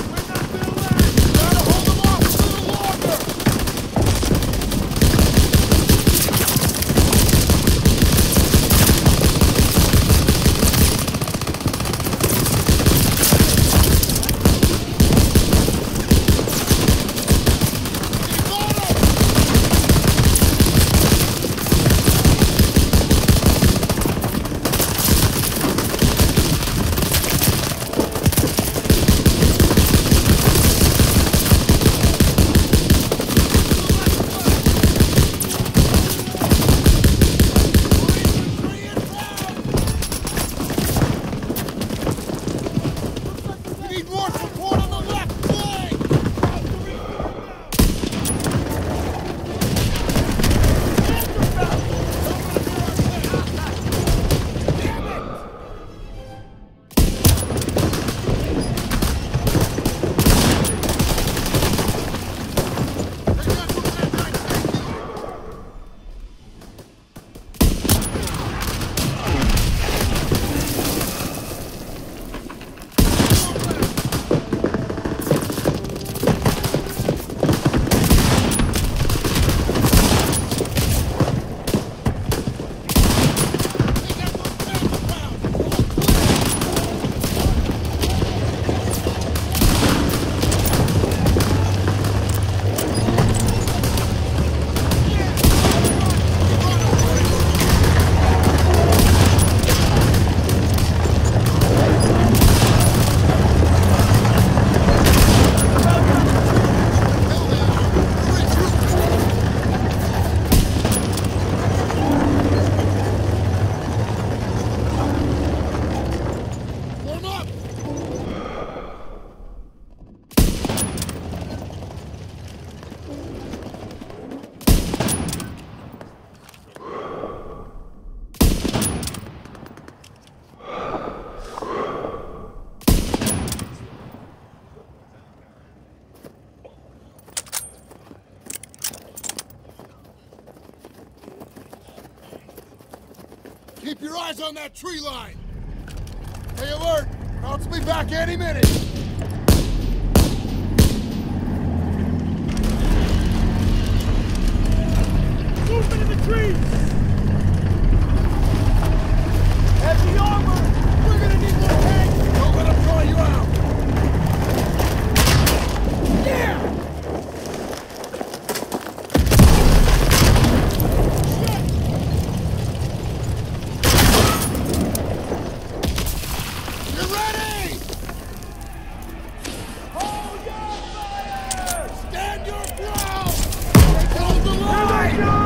Keep your eyes on that tree line. Stay alert. Krauts will be back any minute.
Movement in the trees! Heavy armor! We're gonna need more tanks!
Don't let them draw you out!
Yeah!
You ready?
Hold your fire!
Stand your ground! Hold the line!
Here they come!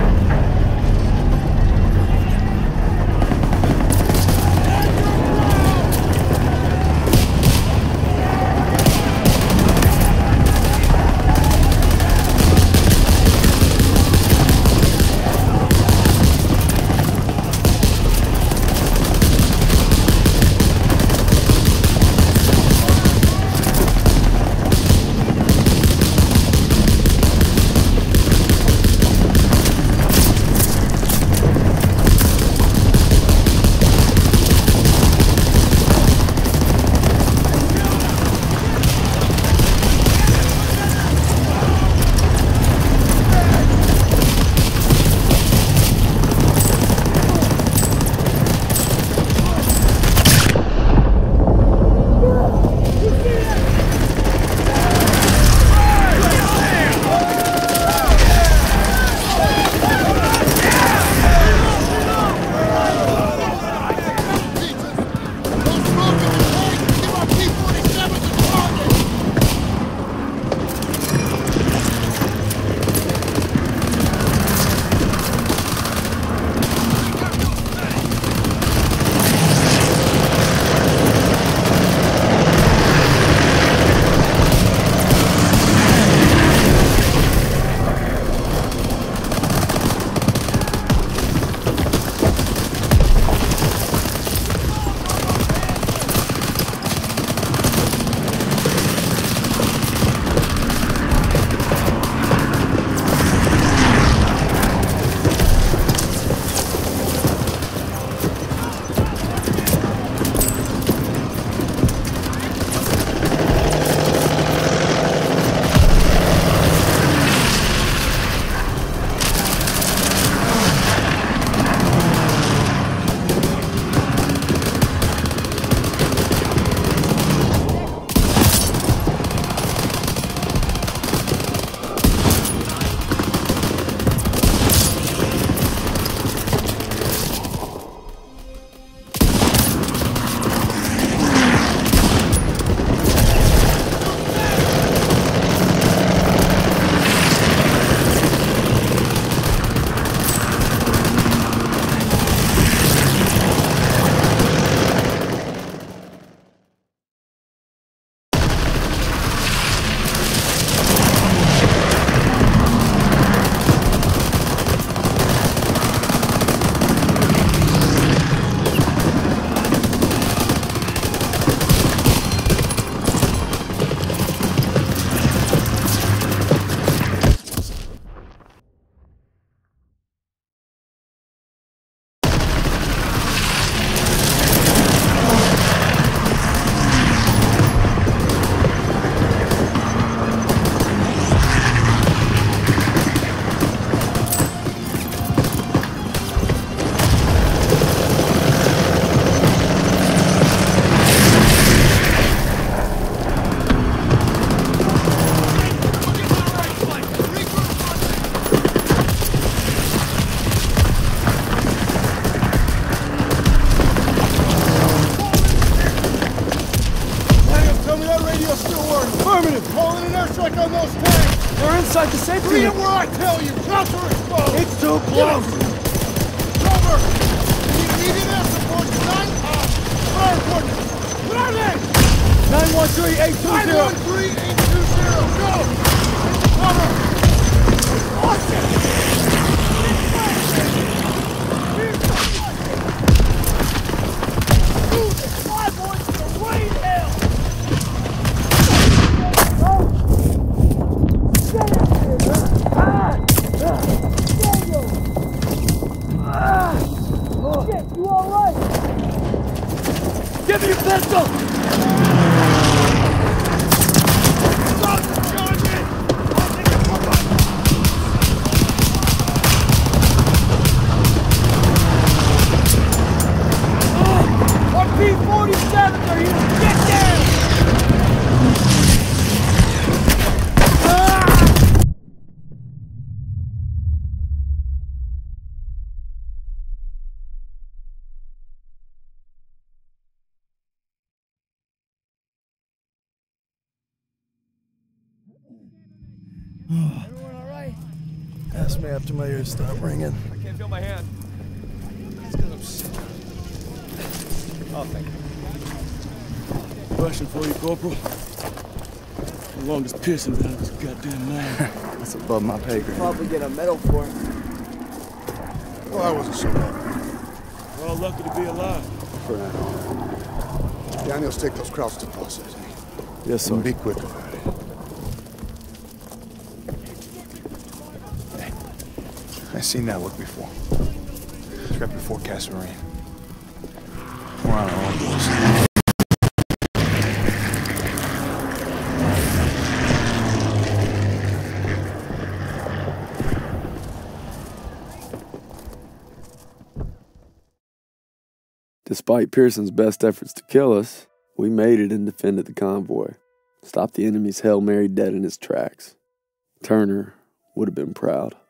inside the safety.
Bring it where I tell you. Counter explode.
It's too close.
Cover. You need immediate air support. Nine top. Fire coordinates. What are they?
nine one three eight two zero.
nine one three eight two zero. Go. Cover. Awesome.
You
Everyone all right? Ask me after my ears stop ringing.
I can't feel my hand. It's because I'm sick. Oh, thank you.
Question for you, Corporal. How long has Pearson been out of his goddamn mind?
That's above my pay grade.
Probably get a medal for it.
Well, I wasn't so bad.
We're all lucky to be alive.
For now. Daniels, take those crowds to processing.
Yes, sir.
And be quick about it.
Hey, I've seen that look before. It's right before Casserine. We're on our own course.
Despite Pearson's best efforts to kill us, we made it and defended the convoy, stopped the enemy's Hail Mary dead in its tracks. Turner would have been proud.